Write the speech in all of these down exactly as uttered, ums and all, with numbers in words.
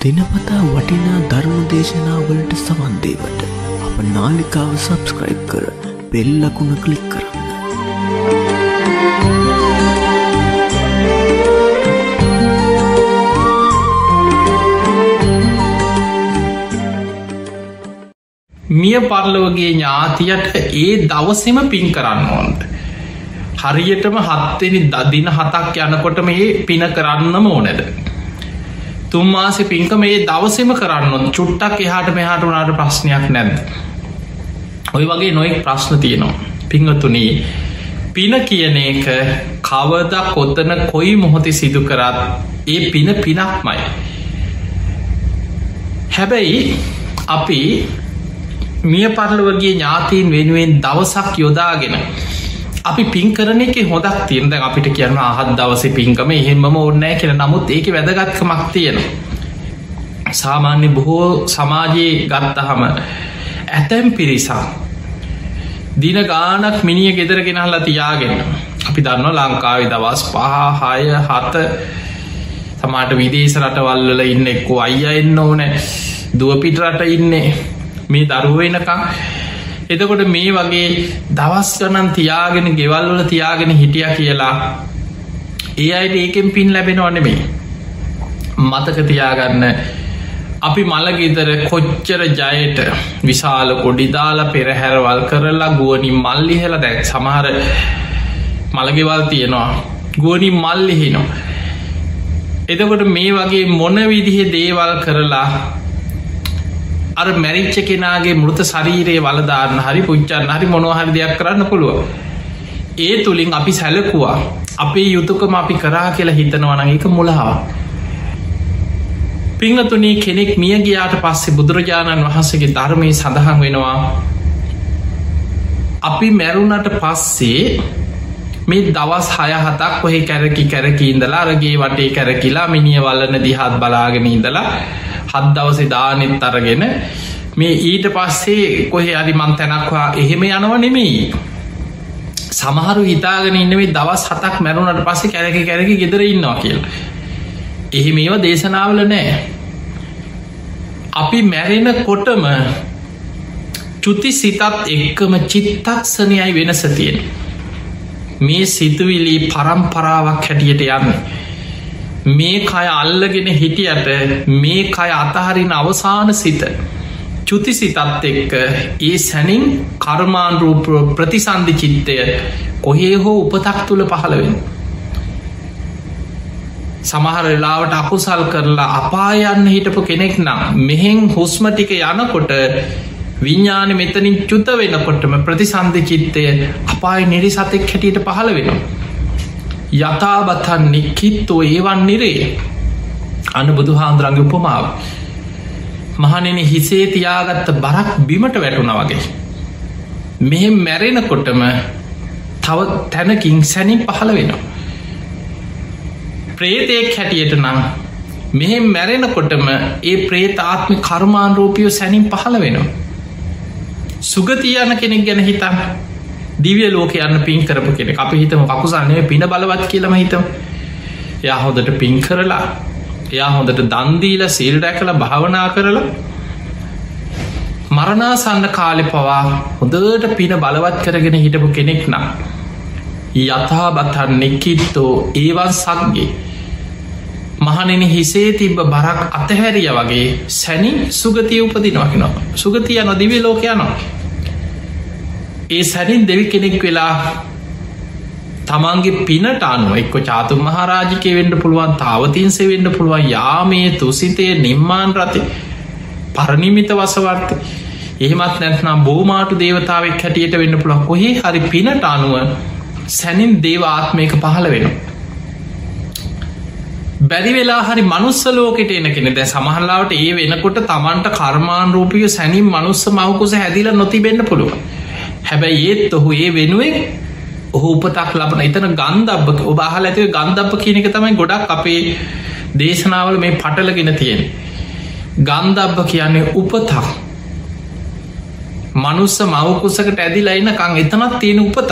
දිනපතා වටිනා ධර්ම දේශනාවලට සවන් දේවට අප නාලිකාව සබ්ස්ක්‍රයිබ් කර බෙල් ලකුණ ක්ලික් කරන්න. මිය පරලොවගේ ඥාතියට ඒ දවසෙම පින් කරන්න ඕන්ද. හරියටම හත්වෙනි දින හතක් යනකොට මේ පින කරන්නම ඕනද. තුම්මාසෙ පින්ක මේ දවසෙම කරන්න චුට්ටක් එහාට මෙහාට වනාට ප්‍රශ්නයක් නැද්ද. ඔය වගේ නොයෙක් ප්‍රශ්න තියෙනවා. පිංහතුනී පින කියන එක කවද කොත්තන කොයි මොහොතේ සිදු කරත් ඒ පින පිනක්මයි. හැබැයි අපි මිය පරලොවගේ ඥාතීන් වෙනුවෙන් දවසක් යොදාගෙන අපි පින් කරන එක හොදක් තියෙන. දැන් අපිට කියන්න අහත් දවසේ පින්කම එහෙමම ඕන්නෑ කියලා. නමුත් ඒක වැදගත්කමක් තියෙන. සාමාන්‍ය බොහෝ සමාජයේ ගත්තහම ඇතැම් පිරිසක් දින ගානක් මිනිිය ගෙදර ගෙනහලා තියාගෙන අපි දන්න ලංකාවේ දවස් පහ හය හත සමාට විදේශ රටවල්වල ඉන්න එක්කෝ අයිය එන්න ඕනෑ දුවපිට රට ඉන්නේ මේ දරුවෙනකං. එතකොට මේ වගේ දවස් ගණන් තියාගෙන ගෙවල්වල තියාගෙන හිටිය කියලා ඒ අයට ඒකෙන් පින් ලැබෙනවා නෙමේ. මතක තියාගන්න අපි මළගෙදර කොච්චර ජයට විශාල කොඩිදාල පෙරහැරවල් කරලා ගුවනින් මල්ලිහෙල දැක් සමහර මළගෙවල් තියෙනවා ගුවනින් මල්ලිහිනවා. එතකොට මේ වගේ මොන විදිහ දේවල් කරලා අර මැරිච්ච කෙනගේ මෘත ශරීරයේ වලදාන්න හරි පුච්චන්න හරි මොනවහරි දෙයක් කරන්න පුළුව. ඒ තුළින් අපි සැලකුවා අපේ යුතුකම අපි කරා කියලා හිතනවන එක මුලාව. පිංහතුනී කෙනෙක් මිය ගියාට පස්සේ බුදුරජාණන් වහන්සේගේ ධර්මය සඳහන් වෙනවා අපි මැරුණට පස්සේ මේ දවස් හය හතක් කොහෙ කැරකි කැරකි ඉඳලා අරගේ වටේ කැරකිලා මිනිිය වල්ලන දිහත් බලාගෙන ඉඳලා හත් දවසේ දානෙත් අරගෙන මේ ඊට පස්සේ කොහෙ අරිමන් තැනක්වා එහෙම යනව නෙමෙයි. සමහරු හිතාගෙන ඉන්නවේ දවස් හතක් මැරුණට පස්සේ කැරකි කැරකි ගෙදර ඉන්නවා කියලා. එහෙම ඒවා දේශනාවල නෑ. අපි මැරෙන කොටම චුති සිතත් එක්කම චිත්තක්ෂණයයි වෙනස තියෙන. මේ සිතුවිලි පරම්පරාවක් හැටියට යන්න. මේ කය අල්ලගෙන හිටියට මේ කය අතහරින අවසාන සිත චුති සිතත් එක්ක ඒ සැනින් කර්මාන් රූප ප්‍රතිසන්ධි චිත්තය කොහේ හෝ උපතක් තුළ පහළවෙන. සමහර වෙලාවට අකුසල් කරලා අපායන්න හිටපු කෙනෙක් නම් මෙහෙන් හුස්ම ටික යනකොට විඤ්ඥාන මෙතනින් චුත වෙනකොටම ප්‍රතිසන්ධි චිත්තය අපාය නිරි සතෙක් හැටියට පහළ වෙනවා. යථාබතන් නික්කිත්තෝ ඒවන් නිරේ අන බුදු හාන්දුරන්ගේ උපමාව. මහනෙන හිසේ තියාගත්ත බරක් බිමට වැටුණ වගේ. මෙහෙම මැරෙනකොටම තව තැනකින් සැනින් පහළ වෙනවා. ප්‍රේතයෙක් හැටියට නම් මෙහෙම මැරෙනකොටම ඒ ප්‍රේත ආත්ම කර්මාන්රූපියෝ සැනින් පහළ වෙනවා. සුගතියන කෙනෙක් ගැන හිතන්න. දිවිය ලෝක යන්න පින් කරපු කෙනෙ අපි හිතම කකුසන්නේ පින බලවත් කියලම හිතම. එයා හොඳට පින් කරලා එයා හොඳට දන්දීල සිල් රැකල භාවනා කරලා මරණාසන්න කාලෙ පවා හොඳට පින බලවත් කරගෙන හිටපු කෙනෙක් නම් යථා බතන් නෙක්කිත්තෝ ඒවන් සක්ගේ මහනෙන හිසේ තිබ්බ බරක් අතහැරිය වගේ සැනි සුගතිය උපදිනවකිනවා. සුගතිය නොදිවි ලෝකයනවා. ඒ සැනින් දෙවි කෙනෙක් වෙලා තමන්ගේ පිනට අනුව එක්ක චාතුම් මහරාජිකය වෙන්ඩ පුළුවන් තාවතින්සේ වෙන්ඩ පුළුවන් යාමේ තුසිතය නිම්මාන් රති පරණිමිත වසවර්ත එහෙමත් නැත්නම් බෝමාටු දේවතාවක් හැටියට වෙන්න පුළුවන් කොහේ හරි පිනට අනුව සැනින් දේව ආත්මයක පහළ වෙන. බැරි වෙලා හරි මනුස්සලෝකට එන කෙනෙ දැ සමහල්ලාවට ඒ වෙනකොට තමන්ට කර්මාන් රූපිය සැනින් මනුස්ස මවකුස හැදිල නොතිබෙන්න්න පුළුව. හැබැයි ඒත් ඔහු ඒ වෙනුවෙන් ඔහු උපතක් ලබන එතන ගන්ධබ්බ ඔබ අහල ඇතිව ගන්ධබ්බ කියන එක තමයි ගොඩක් අපේ දේශනාවල මේ පටලගෙන තියෙන. ගන්ධබ්බ කියන්නේ උපතක්. මනුස්ස මවකුසකට ඇදිලා ඉන්නකං එතනත් තියෙන උපතක්.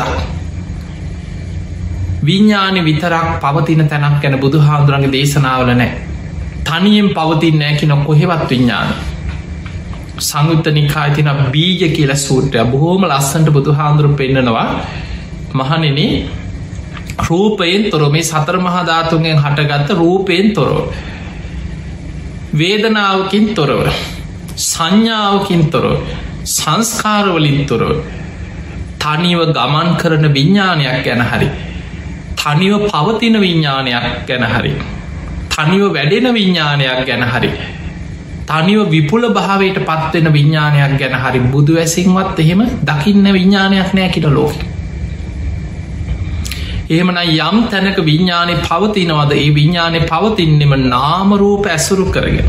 විඤ්ඥාන විතරක් පවතින තැනක් ගැන බුදු හාදුරන්ගේ දේශනාවල නෑ. තනියෙන් පවතින් නෑ කියෙන කොහෙවත් විඤ්ඥාන සංයුත්ත නිකාය තින බීජ කියල සූත්‍රය බොහෝම ලස්සන්ට බුදු හාන්දුරු පෙන්න්නනවා මහනෙන රූපයෙන් තොර මේ සතර මහධාතුන්ගෙන් හටගත්ත රූපයෙන් තොරව වේදනාවකින් තොරව සංඥාවකින් තොරව සංස්කාරවලින් තොරව තනිව ගමන් කරන විඤ්ඥානයක් ගැන හරි තනිව පවතින විඤ්ඥානයක් ගැන හරි තනිව වැඩෙන විඤ්ඥානයක් ගැන හරි තනිව විපුල භාවයට පත්වෙන විඤ්ඥානයක් ගැන හරි බුදු ඇසින්වත් එහෙම දකින්න විඤ්ඥානයක් නෑ කිට ලෝක එහෙමන යම් තැනක විඤ්ඥානය පවතිනවද ඒ විඤ්ඥානය පවතින්නෙම නාමරූප ඇසුරු කරගෙන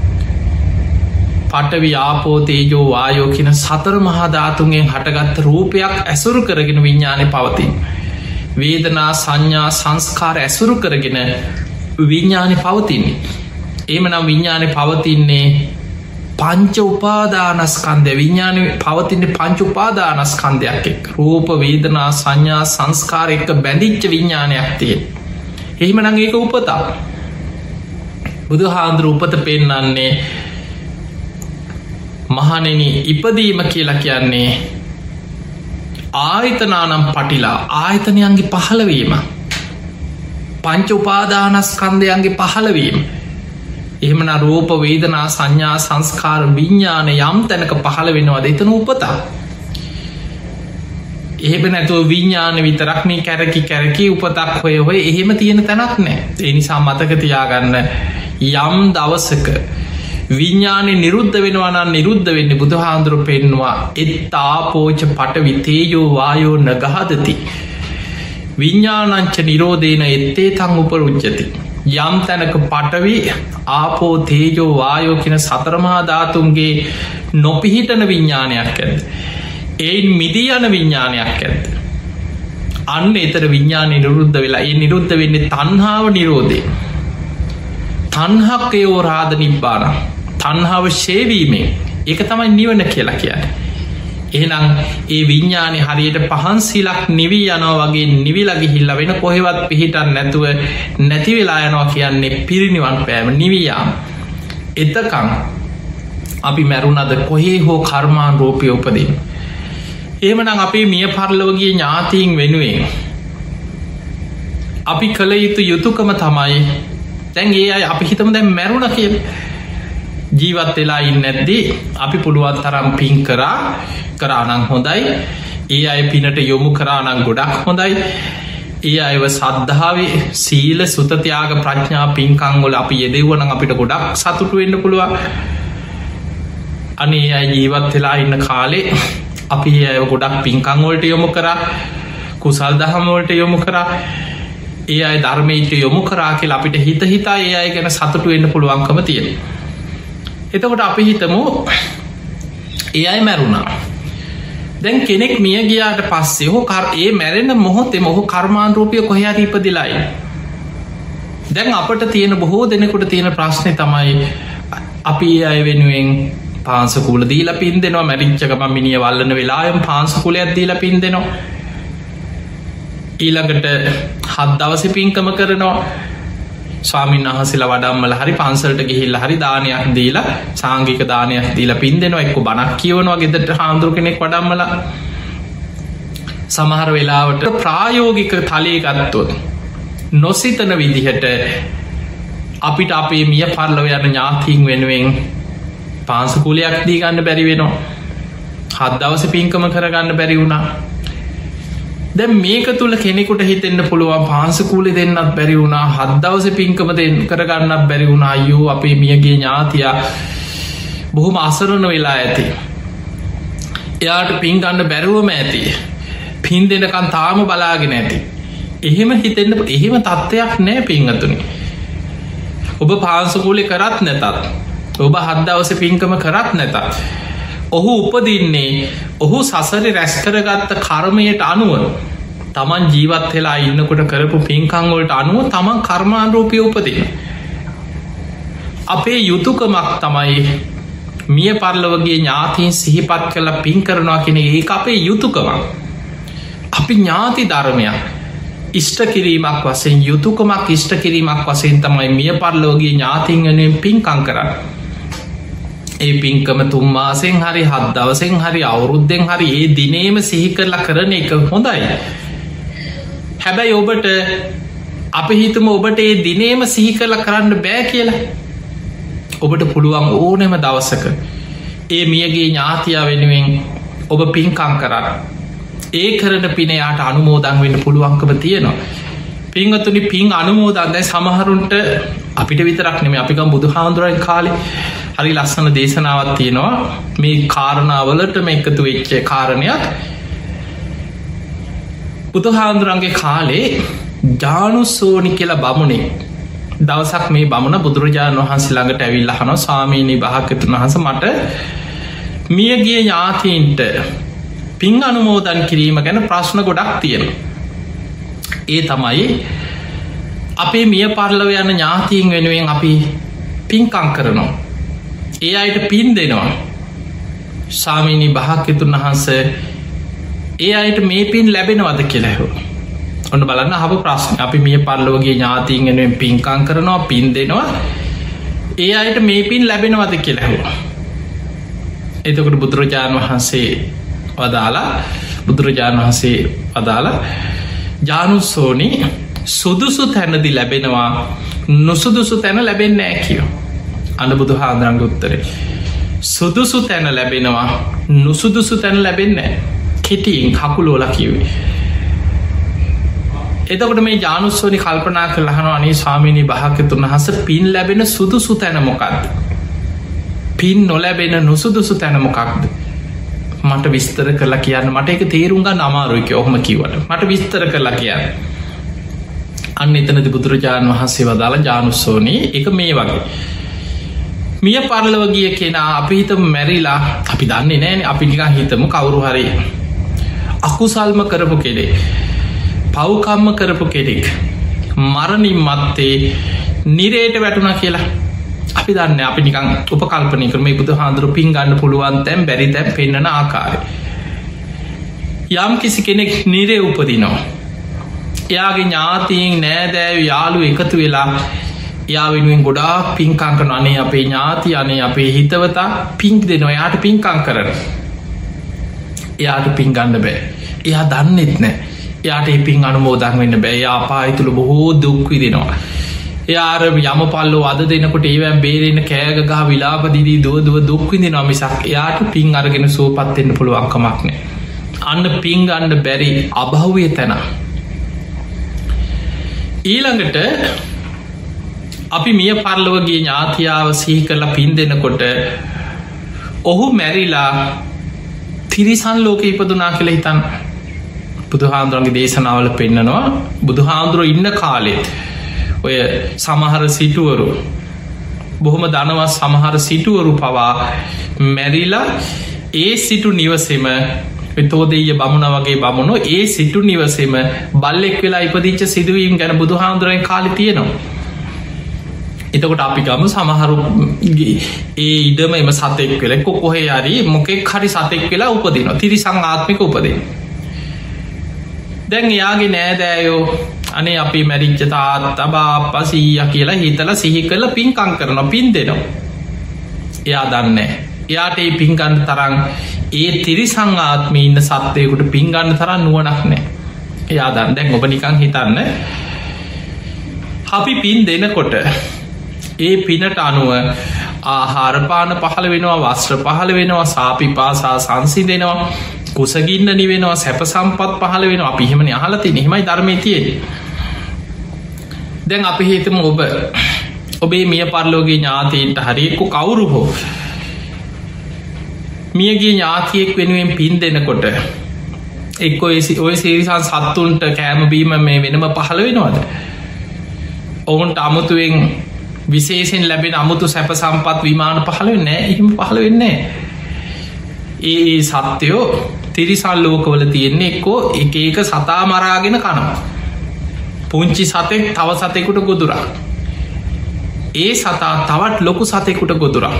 පටවි ආපෝතේජෝ වායෝ කියන සතර මහධාතුන්ගෙන් හටගත්ත රූපයක් ඇසුරු කරගෙන විඤ්ඥානය පවතින් වේදනා සංඥා සංස්කාර ඇසුරු කරගෙන විඤ්ඥානය පවතින්නේ ඒමනම් විඤ්ඥානය පවතින්නේ පංච උපාදානස්කන්දය විඤ්ඥානය පවතින්නේ පංච උපාදානස්කන්දයක් එක් රූප වේදනා සංඥා සංස්කාර එක්ක බැඳිච්ච විඤ්ඥානයක් තිය එහෙමනං ඒක උපතා බුදු හාන්දුර උපත පෙන්නන්නේ මහනෙන ඉපදීම කියලා කියන්නේ ආයතනානම් පටිලා ආයතනයන්ගේ පහළවීම පංච උපාදානස්කන්දයන්ගේ පහළවීම එහෙමන රූප වේදනා සංඥා සංස්කාර විඤ්ඥාන යම් තැනක පහළ වෙනවාද එතන උපතා එහෙම නැතුව විඤ්ඥාන විතරක්නේ කැරකි කැරකි උපතක් හොය හොය එහෙම තියෙන තැනක් නෑ එනිසා මතකතියාගන්න යම් දවසක විඤ්ඥානය නිරුද්ධ වෙනවනන් නිරුද්ධ වෙන්න බුදු හාන්දුරු පෙන්වා එත්තාපෝච පට විතේයෝ වායෝ නගහදති විඤ්ඥානංච නිරෝධේන එත්තේ තං උපරුච්චති යම් තැනක පටවි ආපෝ තේජෝ වායෝ කියන සතරමහා ධාතුන්ගේ නොපිහිටන විඤ්ඥානයක් ඇද එයින් මිදී යන විඤ්ඥානයක් ඇද අන්න එතර විඤ්ඥානය නිරුද්ධ වෙලා ඒ නිරුද්ධ වෙන්නේ තන්හාාව නිරෝධය තන්හක්කයෝ රාධ නිබ්බාන තන්හාාව ශේවීමෙන් ඒක තමයි නිවන කියලා කියන්න එහෙනම් ඒ විඤ්ඥානය හරියට පහන්සිලක් නිවී යනෝ වගේ නිවිලගිහිල්ල වෙන කොහෙවත් පිහිටන් නැතුව නැතිවෙලා යනවා කියන්නේ පිරිනිවන් පෑම නිවයාම් එතකං අපි මැරුණද කොහේ හෝ කර්මාන් රූපය උපදින් ඒමනම් අපේ මිය පරලවගේ ඥාතීන් වෙනුවෙන් අපි කළ යුතු යුතුකම තමයි තැන් ඒ අයි අපි හිතම දැන් මැරුණ කිය ජීවත් වෙලා ඉන්න ඇද්දී අපි පුළුවන් තරම් පින් කරා කරානං හොඳයි ඒ අය පිනට යොමු කරානං ගොඩක් හොඳයි ඒ අයව සද්ධාවේ සීල සුතතියාග ප්‍රඥා පින්කංගොල අපි යෙදෙව්වන අපිට ගොඩක් සතුටු වෙන්න පුළුවන් අනේ අය ජීවත් වෙලා ඉන්න කාලේ අපි අය ගොඩක් පින්කංවලට යොමු කරා කුසල් දහමවලට යොමු කරා ඒ අයි ධර්මීට යොමු කරා කියල අපිට හිත හිතා ඒ අය ගැන සතුටු වෙන්න පුළුවන්කම තියෙන එතකොට අපි හිතමු ඒ අයි මැරුණා දැන් කෙනෙක් මිය ගියාට පස්සේ හෝ කර ඒ මැරෙන මොහොතේ මොහු කර්මාන් රූපය කොහයාට ඉපදිලායි දැන් අපට තියෙන බොහෝ දෙනෙකුට තියෙන ප්‍රශ්නය තමයි අපි ඒ අය වෙනුවෙන් පාන්සකුල දීල පින් දෙනවා මැරිච්චකම මිනිිය වල්ලන වෙලායම් පාන්සකුලයක් දීල පින් දෙනවා ඊළඟට හත් දවස පින්කම කරනවා ස්වාමින් වහසල වඩම්මල හරි පන්සල්ට ගිහිල්ල හරි දානයක් දීලා සාංගික දානයක් දීලා පින් දෙනවා එක්ක බණක් කියවනවා ගෙදට හාමුදුරු කෙනෙක් වඩම්මල සමහර වෙලාවට ප්‍රායෝගික තලයේ ගත්තොත් නොසිතන විදිහට අපිට අපේ මිය පරලව යන ඥාතීන් වෙනුවෙන් පාන්සකුලයක් දී ගන්න බැරි වෙනවා හත් දවස පින්කම කරගන්න බැරි වුණා දැන් මේක තුළ කෙනෙකුට හිතෙන්න්න පුළුවන් පාන්සකූලි දෙන්නත් බැරි වුණා හත් දවස පින්කම දෙන්න කරගන්නත් බැරි වුණා අයෝ අපේ මියගේ ඥාතියා බොහොම අසරණ වෙලා ඇති එයාට පින්ගන්න බැරුවම ඇති පින් දෙනකන් තාම බලාගෙන ඇති එහෙම හිතෙන්න්න එහෙම තත්ත්වයක් නෑ පින්ගතුනි ඔබ පාන්සකූලි කරත් නැතත් ඔබ හත් දවස පින්කම කරත් නැතත් ඔහු උපදින්නේ ඔහු සසරි රැස් කරගත්ත කර්මයට අනුව තමන් ජීවත් වෙලා ඉන්නකොට කරපු පින්කංවලට අනුව තමන් කර්මාන්රූපය උපදින අපේ යුතුකමක් තමයි මිය පරලවගේ ඥාතීන් සිහිපත් කළ පින් කරනවා කෙනෙ ඒ අපේ යුතුකමක් අපි ඥාති ධර්මයක් ඉෂ්ට කිරීමක් වසයෙන් යුතුකමක් ඉෂ්ට කිරීමක් වසයෙන් තමයි මිය පරලෝගේ ඥාතිංගනෙන් පින්කං කරන්න. ඒ පින්කම තුම්මාසෙන් හරි හත් දවසෙන් හරි අවුරුද්ධෙන් හරි ඒ දිනේම සිහි කරලා කරන එක හොඳයි. හැබැයි ඔබට අපි හිතම ඔබට ඒ දිනේම සිහි කරලා කරන්න බෑ කියලා. ඔබට පුළුවන් ඕනෙම දවසක ඒ මියගේ ඥාතියා වෙනුවෙන් ඔබ පින්කං කරන්න. ඒ කරන පිනයාට අනුමෝදන් වෙන්න පුළුවන්කම තියෙනවා. පින්වතුනි පින් අනුමෝදන් දැන් සමහරුන්ට අපිට විතරක් නෙමෙයි අපිකම් බුදුහාමුදුරන් කාලේ හරි ලස්සන දේශනාවක් තියෙනවා මේ කාරණාවලට මේ එකතු වෙච්ච කාරණයක්. බුදුහාමුදුරන්ගේ කාලේ ජානුස්සෝනි කියලා බමුණෙක් දවසක් මේ බමුණ බුදුරජාණන් වහන්සේ ළඟට ඇවිල්ලා අහනවා ස්වාමීනි භාග්‍යවතුන් වහන්සේ මට මියගිය ඥාතීන්ට පින් අනුමෝදන් කිරීම ගැන ප්‍රශ්න ගොඩක් තියෙනවා. ඒ තමයි අපේ මිය පරලොව යන ඥාතීන් වෙනුවෙන් අපි පින්කම් කරනවා. ඒ අයට පින් දෙනවා. ස්වාමීනි භාග්‍යවතුන් වහන්සේ ඒ අයට මේ පින් ලැබෙනවද කියලා ඇහුවා. ඔන්න බලන්න අහපු ප්‍රශ්න. අපි මිය පරලොවගේ ඥාතීන් වෙනුවෙන් පින්කම් කරනවා පින් දෙනවා. ඒ අයට මේ පින් ලැබෙනවද කියලා ඇහුවා. එතකොට බුදුරජාණන් වහන්සේ වදාලා බුදුරජාණන් වහන්සේ වදාලා ජානුස්සෝනි සුදුසු තැනදි ලැබෙනවා නුසුදුසු තැන ලැබෙන්නේ නෑ කියෝ. අන්න බුදුහාමුදුරන්ගේ උත්තරේ සුදුසු තැන ලැබෙනවා නුසුදුසු තැන ලැබෙන්නේ කෙටියෙන් කකුලෝලා කිව්වේ. එතකොට මේ ජානුස්සෝනි කල්පනා කරලා අහනවා අනේ ස්වාමීනි භාග්‍යවතුන් වහන්සේ පින් ලැබෙන සුදුසු තැන මොකක්ද? පින් නොලැබෙන නුසුදුසු තැන මොකක්ද? මට විස්තර කරලා කියන්න. මට ඒක තේරුම් ගන්න අමාරුයි කියලා ඔහොම කිව්වට. මට විස්තර කරලා කියන්න. අන්න එතනදී බුදුරජාණන් වහන්සේ වදාලා ජානුස්සෝනි ඒක මේ වගේ. මිය පරලොව ගිය කෙනා අපි හිතමු මැරිලා අපි දන්නේ නෑනේ අපි නිකන් හිතමු කවුරු හරි අකුසල්ම කරපු කෙනෙක් පව්කම්ම කරපු කෙනෙක් මරණින් මත්තේ නිරේට වැටුණා කියලා අපි දන්න අපි නිකන් උපකල්පනය කරම බුදුහාඳුරු පින් ගන්න පුළුවන් තැන් බැරි තැන් පෙන්න්නන ආකාරය. යම් කිසි කෙනෙක් නිරේ උපදිනවා. එයාගේ ඥාතීන් නෑදෑව යාලු එකතු වෙලා යා වෙනුවෙන් ගොඩා පින්කංකන අනේ අපේ ඥාති අනේ අපේ හිතවතා පින්ක් දෙනවා යාට පින්කං කරන. එයාට පින් ගන්න බෑ. එයා දන්නෙත් නෑ යාට පින් අනුමෝදන් වෙන්න බෑ. යා අපායතුළ බොහෝ දුක්වි දෙනවා. යාර යම පල්ලෝ අද දෙනකොට ඒවැම් බේරෙන කෑගගහ විලාපදිදී දුව දුව දුක්විදි නොමිසක් එයාට පින් අරගෙන සුවපත්වෙන්න පුළුවන්කමක් නෑ. අන්න පින් ගන්න බැරි අභව්‍ය තැන. ඊළඟට අපි මිය පරලොවගේ ඥාතියාව සිහි කරලා පින් දෙනකොට ඔහු මැරිලා තිරිසන් ලෝක ඉපදුනා කියලා හිතන්. බුදුහාමුදුරන්ගේ දේශනාවල පෙන්නනවා බුදුහාමුදුරුව ඉන්න කාලෙත් ඔය සමහර සිටුවරු බොහොම දනවත් සමහර සිටුවරු පවා මැරිලා ඒ සිටු නිවසෙම තෝදෙය බමුණ වගේ බමුණු ඒ සිටු නිවසෙම බල්ලෙක් වෙලා ඉපදිච්ච සිදුවීම් ගැන බුදුහාමුදුරුවන් කාලේ තියෙනවා. එතකොට අපි ගම සමහරු ඒ ඉඩම එම සතෙක් වෙලා කොහේ හරි මොකෙක් හරි සතෙක් වෙලා උපදිනවා. තිරිසන් ආත්මික උපදිනවා. දැන් එයාගේ නෑදෑයෝ අනේ අපි මැරිච්ච තාත්තා බාප්පා සීයා කියලා හිතලා සිහි කරලා පින්කම් කරනවා පින් දෙනවා. එයා දන්නේ එයාට ඒ පින් ගන්න තරම් ඒ තිරිසන් ආත්මේ ඉන්න සත්වයෙකුට පින් ගන්න තරම් නුවණක් නැහැ. එයා දන්නේ දැන් ඔබ නිකන් හිතන්න අපි පින් දෙනකොට ඒ පිනට අනුව ආහාර පාන පහළ වෙනවා වස්ත්‍ර පහළ වෙනවා සාපිපාසා සංසිඳෙනවා කුසගින්න නිවෙනවා සැප සම්පත් පහළ වෙන අපි එහෙමනේ අහලා තියෙන්නේ. එහෙමයි ධර්මයේ තියෙන්නේ. දැන් අපි හිතමු ඔබ ඔබේ මිය පරලෝකීය ඥාතීන්ට හරි එක්ක කවුරු හෝ මියගේ ඥාතියෙක් වෙනුවෙන් පින් දෙනකොට එක්ක ඔය සිරිසන් සත්තුන්ට කෑම බීම මේ වෙනම පහළ වෙනවද? ඔවුන්ට අමුතුවෙන් විශේෂයෙන් ලැබෙන අමුතු සැප සම්පත් විමාන පහළ වෙන්නේ නැහැ. එහෙම පහළ වෙන්නේ නැහැ. ඒ සත්‍යයෝ තිරිසන් ලෝකවල තියෙන්නේ එක්කෝ එක එක සතා මරාගෙන කනවා. පුංචි සතෙක් තව සතෙකුට ගොදුරා. ඒ සතා තවත් ලොකු සතෙකුට ගොදුරා.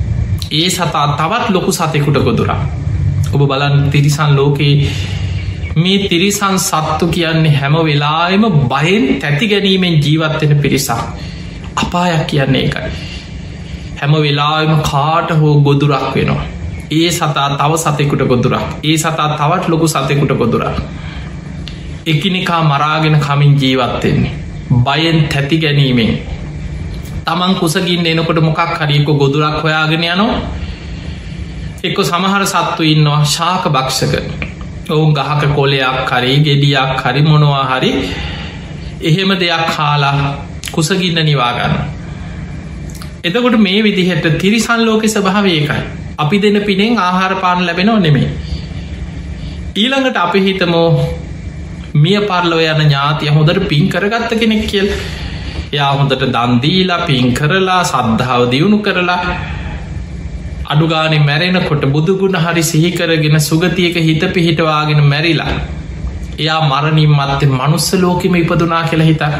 ඒ සතා තවත් ලොකු සතෙකුට ගොදුරා. ඔබ බලන්න තිරිසන් ලෝකේ මේ තිරිසන් සත්තු කියන්නේ හැම වෙලාවෙම බයෙන් තැති ගැනීමෙන් ජීවත්වෙන පිරිසක්. අපායක් කියන්නේ එකයි. හැම වෙලාවෙම කාට හෝ ගොදුරක් වෙනවා. ඒ සතා තව සතෙකුට ගොදුරක්, ඒ සතා තවත් ලොකු සතෙකුට ගොදුරක්. එකිනෙකා මරාගෙන කමින් ජීවත්වෙන්නේ බයෙන් තැති ගැනීමෙන්. තමන් කුසගින් එනකොට මොකක් හරික ගොදුරක් හොයාගෙන යනවා. එක්ක සමහර සත්තු ඉන්නවා ශාක භක්ෂක. ඔවුන් ගහක කොලයක් හරි ගෙඩියක් හරි මොනවා හරි එහෙම දෙයක් කාලා කුසගින්න නිවාගන්න. එතකොට මේ විදිහට තිරිසන් ලෝකෙ ස්වභාවය ඒකයි. අපි දෙන පිනෙන් ආහාර පාන ලැබෙනව නෙමේ. ඊළඟට අපි හිතමෝ මිය පරලොව යන ඥාතිය හොඳට පින් කරගත්ත කෙනෙක් කියල්. යා හොඳට දන්දීලා පින් කරලා සද්ධාව දියුණු කරලා අඩුගානෙ මැරෙනකොට බුදුගුණ හරි සිහිකරගෙන සුගතියක හිත පිහිටවාගෙන මැරිලා එයා මරණින් මත්තේ මනුස්ස ලෝකෙම ඉපදුනා කියලා හිතා.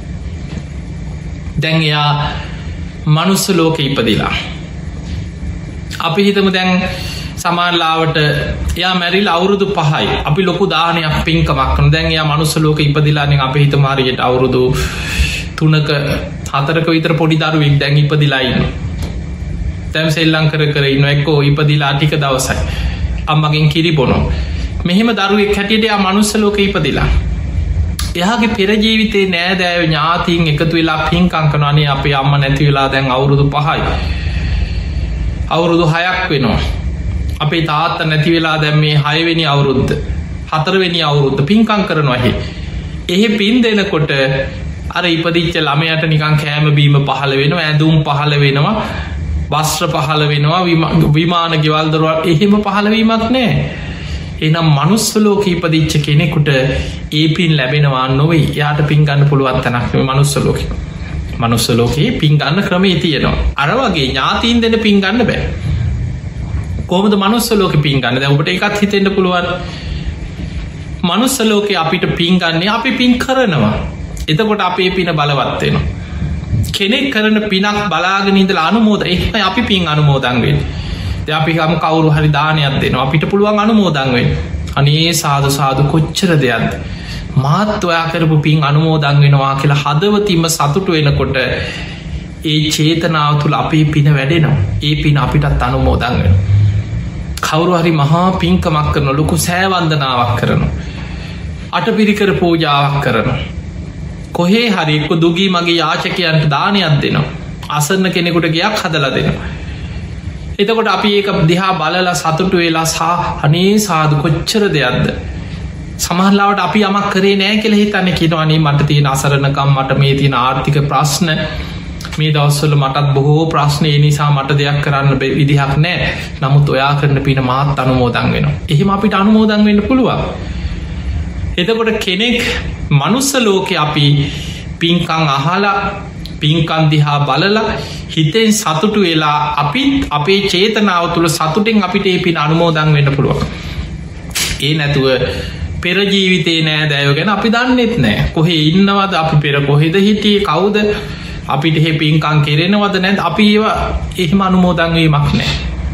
දැන් එයා මනුස්ස ලෝක ඉපදිලා අපි හිතම දැන් සමාරලාවට එයා මැරිල් අවුරුදු පහයි අපි ලොකු දානයක් පින්කමක්න දැන් එයා මනුස්ස ලෝක ඉපදිලානෙන් අපි හිත මාරයට අවුරුදු තුනක හතරක විතර පොඩි දරුවෙක් දැන් ඉපදිලායින්න තැම් සෙල්ලං කර කර ඉන්න එක්කෝ ඉපදිලා ටික දවසයි අම්මගෙන් කිරි බොනෝ මෙහෙම දරුවෙක් හැටියට යා මනුස්ස ලෝක ඉපදිලා එයාගේ පෙරජීවිතේ නෑදෑව ඥාතිීන් එකතු වෙලා පින්කංකනනේ අපේ අම්ම නැති වෙලා දැන් අවුරුදු පහයි අවුරුදු හයක් වෙනවා අපේ තාත්ත නැති වෙලා දැම් මේ හයවෙනි අවුරුද්ධ හතරවෙනි අවුරුද්ධ පින්කං කරනවහි එහෙ පින් දෙනකොට අර ඉපදිච්ච ළමයට නිකං කෑම බීම පහළ වෙනවා ඇඳුම් පහළ වෙනවා වස්ත්‍ර පහළ වෙනවා විමාන ගෙවල්දරවා එහෙම පහළවීමක් නෑ එනම් මනුස්සලෝක ඉපදිච්ච කෙනෙකුට ඒ පින් ලැබෙනවා නොවේ යාට පින්ගන්න පුළුවත්තනක් මනුස්සලෝක මනුස්සලෝකයේ පින්ගන්න ක්‍රමේ තියෙනවා අර වගේ ඥාතීන් දෙන පින්ගන්න බෑ කොහමද මනුස්සලෝක පින්ගන්න දැ ඔබට එකත් හිතෙන්ට පුළුවන් මනුස්සලෝක අපිට පින්ගන්නේ අපි පින් කරනවා එතකොට අපේ පින බලවත්වෙනවා කෙනෙක් කරන පිනක් බලාගෙනීදල අනුමෝද එහම අපි පින් අනුමෝදන්වෙන් අපි හම කවරු හරි දානයක් දෙනවා අපිට පුළුවන් අනුමෝදන්වෙන් අනේ සාදු සාදු කොච්චර දෙයක්ද මාත් ඔයා කරපු පින් අනුමෝදන් වෙනවා කියලා හදවතිම සතුට වෙනකොට ඒ චේතනාව තුළ අපේ පින වැඩෙනවා ඒ පින අපිටත් අනුමෝදන් වෙන කවරු හරි මහා පින්කමක් කරන ලොකු සෑවන්දනාවක් කරනවා අට පිරිකර පූජාවක් කරනවා කොහේ හරික්ක දුගී මගේ යාචකයන්ට දානයක් දෙනවා අසන්න කෙනෙකුට ගයක් හදලා දෙනවා එතකොට අපි ඒක දිහා බලලා සතුටු වෙලා සා අනේ සාදු කොච්චර දෙයක්ද සමහරලාවට අපි යමක් කරේ නෑ කියලා හිතන්නේ කියනවනේ මට තියෙන අසරණකම් මට මේ තියෙන ආර්ථික ප්‍රශ්න මේ දවස්වල මටත් බොහෝ ප්‍රශ්න ඒ නිසා මට දෙයක් කරන්න විදිහක් නෑ නමුත් ඔයා කරන පින මාත් අනුමෝදන් වෙනවා එහෙම අපිට අනුමෝදන් වෙන්න පුළුවන් එතකොට කෙනෙක් මනුස්ස ලෝකෙ අපි පින්කං අහලා පින්කන් දිහා බලලා හිතෙන් සතුටු වෙලා අපිත් අපේ චේතනාව තුළ සතුටෙන් අපිට ඒ පින් අනුමෝදන් වෙන්න පුළුවන් ඒ නැතුව පෙරජීවිතේ නෑ දෑයෝ ගැන අපි දන්නෙත් නෑ කොහේ ඉන්නවද අපි පෙර කොහෙද හිටියේ කවුද අපිට එහෙ පින්කං කෙරෙනවද නැත් අපි ඒවා එහෙම අනුමෝදන්වීමක් නෑ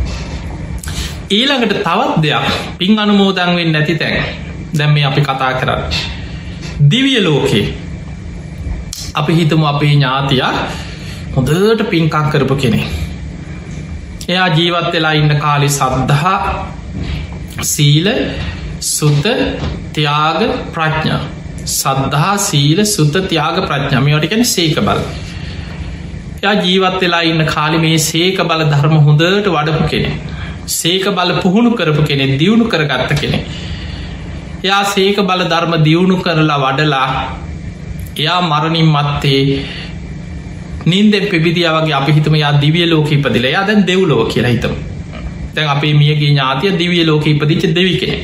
ඊළඟට තවත් දෙයක් පින් අනුමෝදන්වෙන් නැති තැන් දැම් මේ අපි කතා කරන්න දිවිය ලෝකේ අපි හිතමු අපේ ඥාතියක් හොඳට පින්කං කරපු කෙනෙ එයා ජීවත් වෙලා ඉන්න කාලි සද්ධහා සීල සුත ත්‍යාග ප්‍රඥා සද්ධහා සීල සුත ත්‍යාග ප්‍රඥාමයට කැන සේක බල යා ජීවත් වෙලා ඉන්න කාලි මේ සේක බල ධර්ම හොඳට වඩපු කෙනෙ සේක බල පුහුණු කරපු කෙනෙ දියුණු කරගත්ත කෙනෙ එයා සේක බල ධර්ම දියුණු කරලා වඩලා එයා මරණින් මත්තේ නින්දෙන් පෙබිදිිය වගේ අපි හිතම යා දිවිය ලෝක ඉපදිල යා දැන් දෙව්ලෝ කියලා හිතම දැන් අපේ මියගේ ඥාතිය දිවිය ලෝක ඉපදිච්ච දෙවි කෙනෙ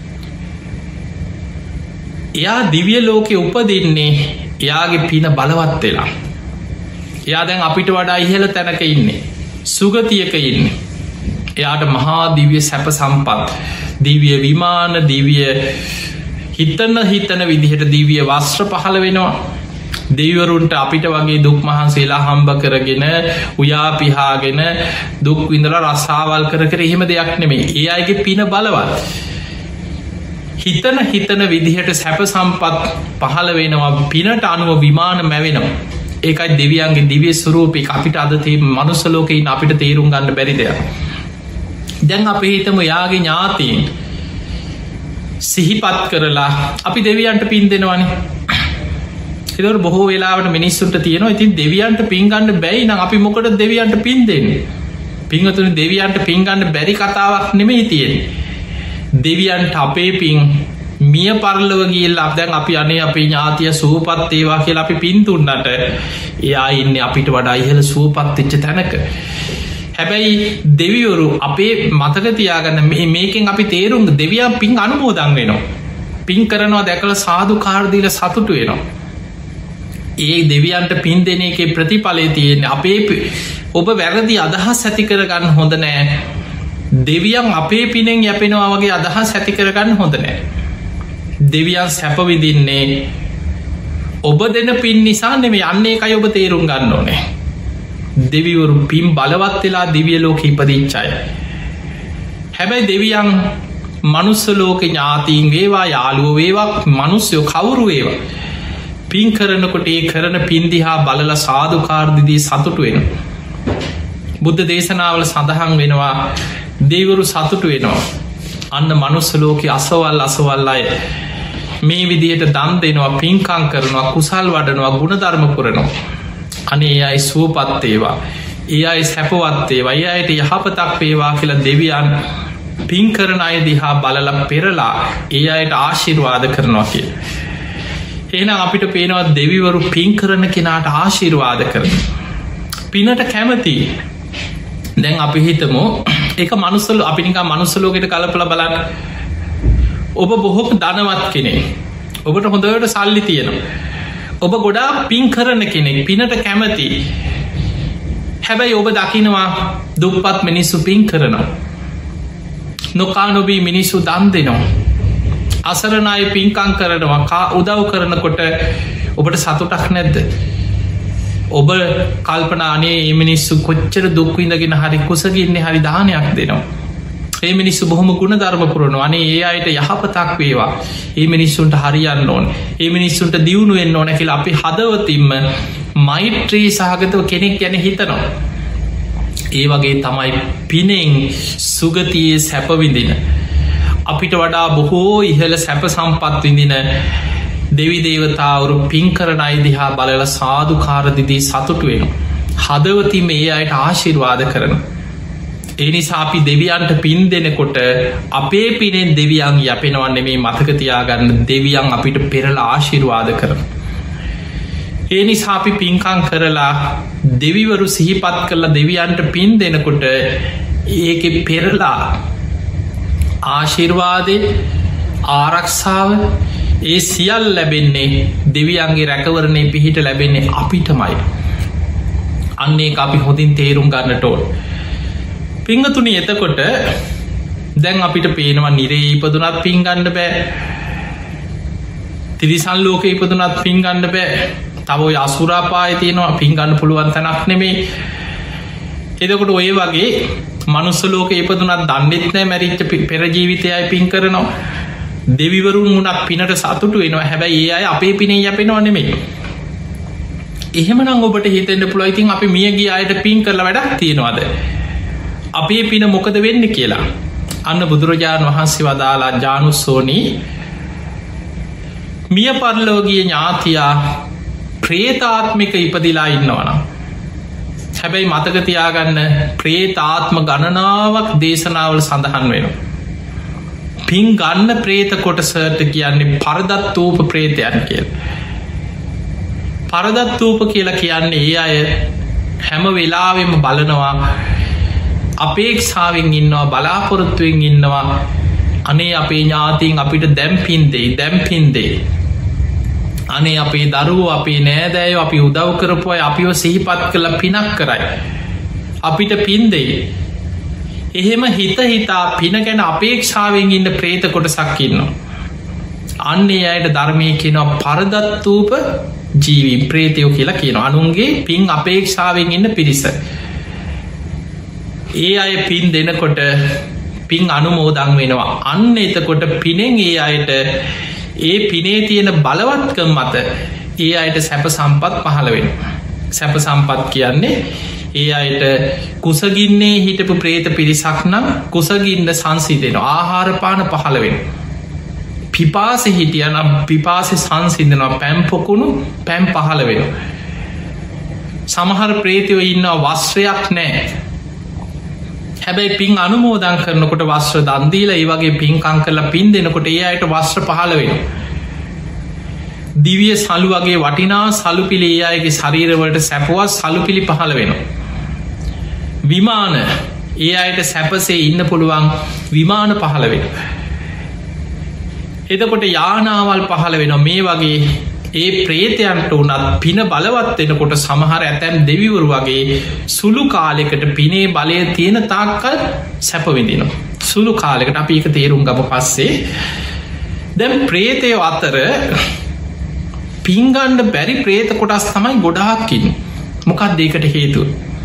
එයා දිවිය ලෝකෙ උපදින්නේ එයාගේ පින බලවත් වෙලා එයා දැන් අපිට වඩා ඉහළ තැනක ඉන්නේ සුගතියක ඉන්නේ එයාට මහා දිවිය සැප සම්පත් දිවිය විමාන දිවිය හිතන්න හිතන විදිහට දිවිය වස්ත්‍ර පහළ වෙනවා දෙවරුන්ට අපිට වගේ දුක් මහන්සේලා හම්බ කරගෙන උයා පිහාගෙන දුක් විඳල රස්සාවල් කර කර එහෙම දෙයක් නෙමේ ඒ අයගේ පින බලවත් හිතන හිතන විදිහට සැප සම්පත් පහළ වෙනවා පිනට අනුව විමාන මැවෙනවා ඒකයි දෙවියන්ගේ දිවිය ස්වරූපික අපිට අදතේ මනුස්සලෝකයින් අපිට තේරුම් ගන්න බැරි දෙයක් දැන් අපි හිතම යාගේ ඥාතීන් සිහිපත් කරලා අපි දෙවියන්ට පින් දෙනවනේ එතකොට බොහෝ වෙලාවට මිනිස්සුන්ට තියෙනවා ඉතින් දෙවියන්ට පින් ගන්න බැයි නම් අපි මොකටද දෙවියන්ට පින් දෙන්නේ පින්වතුනි දෙවියන්ට පින් ගන්න බැරි කතාවක් නෙමෙයි තියෙන්නේ දෙවියන්ට අපේ පින් මිය පරලොව ගිහිල්ලා දැන් අපි අනේ අපේ ඥාතිය සුවපත් වේවා කියලා අපි පින් දුන්නට එයා ඉන්නේ අපිට වඩා ඉහළ සුවපත් වෙච්ච තැනක හැබැයි දෙවිවරු අපේ මතක තියාගන්න මේකෙන් අපි තේරුම් දෙවියන් පින් අනුමෝදන් වෙනවා පින් කරනවා දැකලා සාදුකාර දීලා සතුටු වෙනවා ඒ දෙවියන්ට පින් දෙන එකේ ප්‍රතිඵලය තියෙන්නේ අපේ ඔබ වැරදි අදහස් ඇති කරගන්න හොඳ නෑ දෙවියන් අපේ පිනෙන් යැපෙනවා වගේ අදහස් ඇති කරගන්න හොඳ නෑ දෙවියන් සැපවිදින්නේ ඔබ දෙන පින් නිසා නෙමෙයි යන්නේ එකයි ඔබ තේරුම් ගන්න ඕනේ දෙවිවරු පින් බලවත් වෙලා දිව්‍ය ලෝකෙ ඉපදිච්ච අය හැබැයි දෙවියන් මනුස්ස ලෝක ඥාතීන් වේවා යාළුවෝ වේවා මිනිස්සුયો කවුරු වේවා පින් කරනකොට ඒ කරන පින් දිහා බලලා සාදුකාර දීදී සතුටු වෙනවා බුද්ධ දේශනාවල සඳහන් වෙනවා දෙවිවරු සතුටු වෙනවා අන්න මනුස්ස ලෝකේ අසවල් අසවල් අය මේ විදියට දන් දෙනවා පින්කම් කරනවා කුසල් වඩනවා ගුණධර්ම පුරනවා අනේ අය සුවපත් වේවා ඒ අය සැපවත් වේවා ඒ අයට යහපතක් වේවා කියලා දෙවියන් පින් කරන අය දිහා බලලා පෙරලා ඒ අයට ආශිර්වාද කරනවා කියලා එහෙනම් අපිට පේනවා දෙවිවරු පින් කරන කෙනාට ආශිර්වාද කරනවා පිනට කැමති දැන් අපි හිතමු ඒක මනුස්සලෝ අපි නිකන් මනුස්ස ලෝකෙට කලපලා බලන්න ඔබ බොහොම ධනවත් කෙනෙක් ඔබට හොඳට සල්ලි තියෙනවා ඔබ ගොඩාක් පින් කරන කෙනෙක් පිනට කැමති හැබැයි ඔබ දකිනවා දුප්පත් මිනිස්සු පින් කරනවා නොකා නොබී මිනිස්සු දන් දෙනවා අසරණයි පින්කම් කරනවා කා උදව් කරනකොට ඔබට සතුටක් නැද්ද ඔබ කල්පනානේ ඒ මිනිස්සු කොච්චර දුක් විඳගෙන හරි කුසගින්නේ හරි දානයක් දෙනවා ඒ මිනිස්සු බොහොම ගුණධර්ම පුරනවා අනේ ඒ අයට යහපතක් වේවා ඒ මිනිස්සුන්ට හරියන්න ඕන ඒ මිනිස්සුන්ට දියුණු වෙන්න ඕන කියලා අපි හදවතින්ම මෛත්‍රී සහගතව කෙනෙක් ගැන හිතනවා ඒ වගේ තමයි පිනෙන් සුගතියේ සැප විඳින අපිට වඩා බොහෝ ඉහළ සැප සම්පත් විඳින දෙවි දේවතාවරු පින් කරන අය දිහා බලලා සාදුකාර දීදී සතුටු වෙනවා හදවතින් මේ අයට ආශිර්වාද කරනවා ඒ නිසා අපි දෙවියන්ට පින් දෙනකොට අපේ පිනෙන් දෙවියන් යැපෙනවා නෙමේ මතක තියාගන්න දෙවියන් අපිට පෙරලා ආශිර්වාද කරනවා ඒ නිසා අපි පින්කම් කරලා දෙවිවරු සිහිපත් කරලා දෙවියන්ට පින් දෙනකොට ඒකේ පෙරලා ආශිර්වාදය ආරක්ෂාව ඒ සියල් ලැබෙන්නේ දෙවියන්ගේ රැකවරණය පිහිට ලැබෙන්නේ අපිටමයි අන්නේ අපි හොඳින් තේරුම් ගන්නට ඕන පිංගතුනි එතකොට දැන් අපිට පේනවා නිරේ ඉපදුනත් පින් ගන්න බෑ තිරිසන් ලෝකෙ ඉපදුනත් පින් ගන්න බෑ තව ඔය අසුරාපාය තියෙනවා පින් ගන්න පුළුවන් තැනක් නෙමේ එතකොට ඔය වගේ මනුස්ස ලෝකෙ ඉපදුනත් දන්නෙත් නෑ මැරිච්ච පෙර ජීවිතයයි පින් කරනවා දෙවිවරුන් වුණත් පිනට සතුටු වෙනවා හැබැයි ඒ අය අපේ පිනේ යැපෙනවා නෙමෙයි එහෙමනම් ඔබට හිතෙන්න පුළුවන් ඉතින් අපි මිය ගිය අයට පින් කරලා වැඩක් තියනවාද අපේ පින මොකද වෙන්නේ කියලා අන්න බුදුරජාණන් වහන්සේ වදාලා ජානුස්සෝනි මිය පරලොව ගිය ඥාතියා ප්‍රේතාත්මික ඉපදිලා ඉන්නවනම් හැබැයි මතක තියාගන්න ප්‍රේතාත්ම ගණනාවක් දේශනාවල සඳහන් වෙනවා පින් ගන්න ප්‍රේත කොටසට කියන්නේ පරදත්තූප ප්‍රේතයන් කියල පරදත්තූප කියලා කියන්නේ ඒ අය හැම වෙලාවෙම බලනවා අපේක්ෂාවෙන් ඉන්නවා බලාපොරොත්තුවෙන් ඉන්නවා අනේ අපේ ඥාතීන් අපිට දැම්පින්දෙයි දැම්පින්දේ අනේ අපේ දරුවෝ අපේ නෑදෑය අපි උදව් කරපුය අපිව සිහිපත් කළ පිනක් කරයි අපිට පින්දෙයි එහෙම හිත හිතා පින ගැන අපේක්ෂාවෙන් ඉන්න ප්‍රේත කොටසක් ඉන්නවා අන්නේ අයට ධර්මය කියනවා පරදත්තූප ජීවී ප්‍රේතයෝ කියලා කියනවා අනුන්ගේ පින් අපේක්ෂාවෙන් ඉන්න පිරිස ඒ අය පින් දෙනකොට පින් අනුමෝදන් වෙනවා. අන්න එතකොට පිනෙන් ඒ අයට ඒ පිනේ තියෙන බලවත්කම් මත ඒ අයට සැප සම්පත් පහළ වෙන. සැප සම්පත් කියන්නේ ඒ අයට කුසගින්නේ හිටපු ප්‍රේත පිරිසක් නම් කුසගින්න සංසිදෙන ආහාරපාන පහළ වෙන. පිපාස හිටියනම් පිපාසි සංසිදනවා පැම්පොකුණු පැම් පහළ වෙන. සමහර ප්‍රේතිව ඉන්න වස්ත්‍රයක් නෑ. හැබැයි පින් අනුමෝදන් කරනකොට වස්ත්‍ර දන්දීල ඒ වගේ පින්කං කරලා පින් දෙනකොට ඒ අයට වස්ත්‍ර පහළ වෙන. දිවිය සලු වගේ වටිනා සලුපිලි ඒ අයගේ ශරීරවලට සැපුවත් සලුපිලි පහළ වෙන. විමාන ඒ අයට සැපසේ ඉන්න පුළුවන් විමාන පහළ වෙන. එතකොට යානාවල් පහළ වෙන. මේ වගේ ඒ ප්‍රේතයන්ට උනත් පින බලවත් වෙනකොට සමහර ඇතැම් දෙවිවරු වගේ සුළු කාලෙකට පිනේ බලය තියෙන තාක්කල් සැපවිදිනවා. සුළු කාලෙකට අපි එක තේරුම් ගම පස්සේ දැම් ප්‍රේතය අතර පින්ගණ්ඩ බැරි ප්‍රේත කොටස් තමයි ගොඩාක්කින්. මොකක් දේකට හේතුව.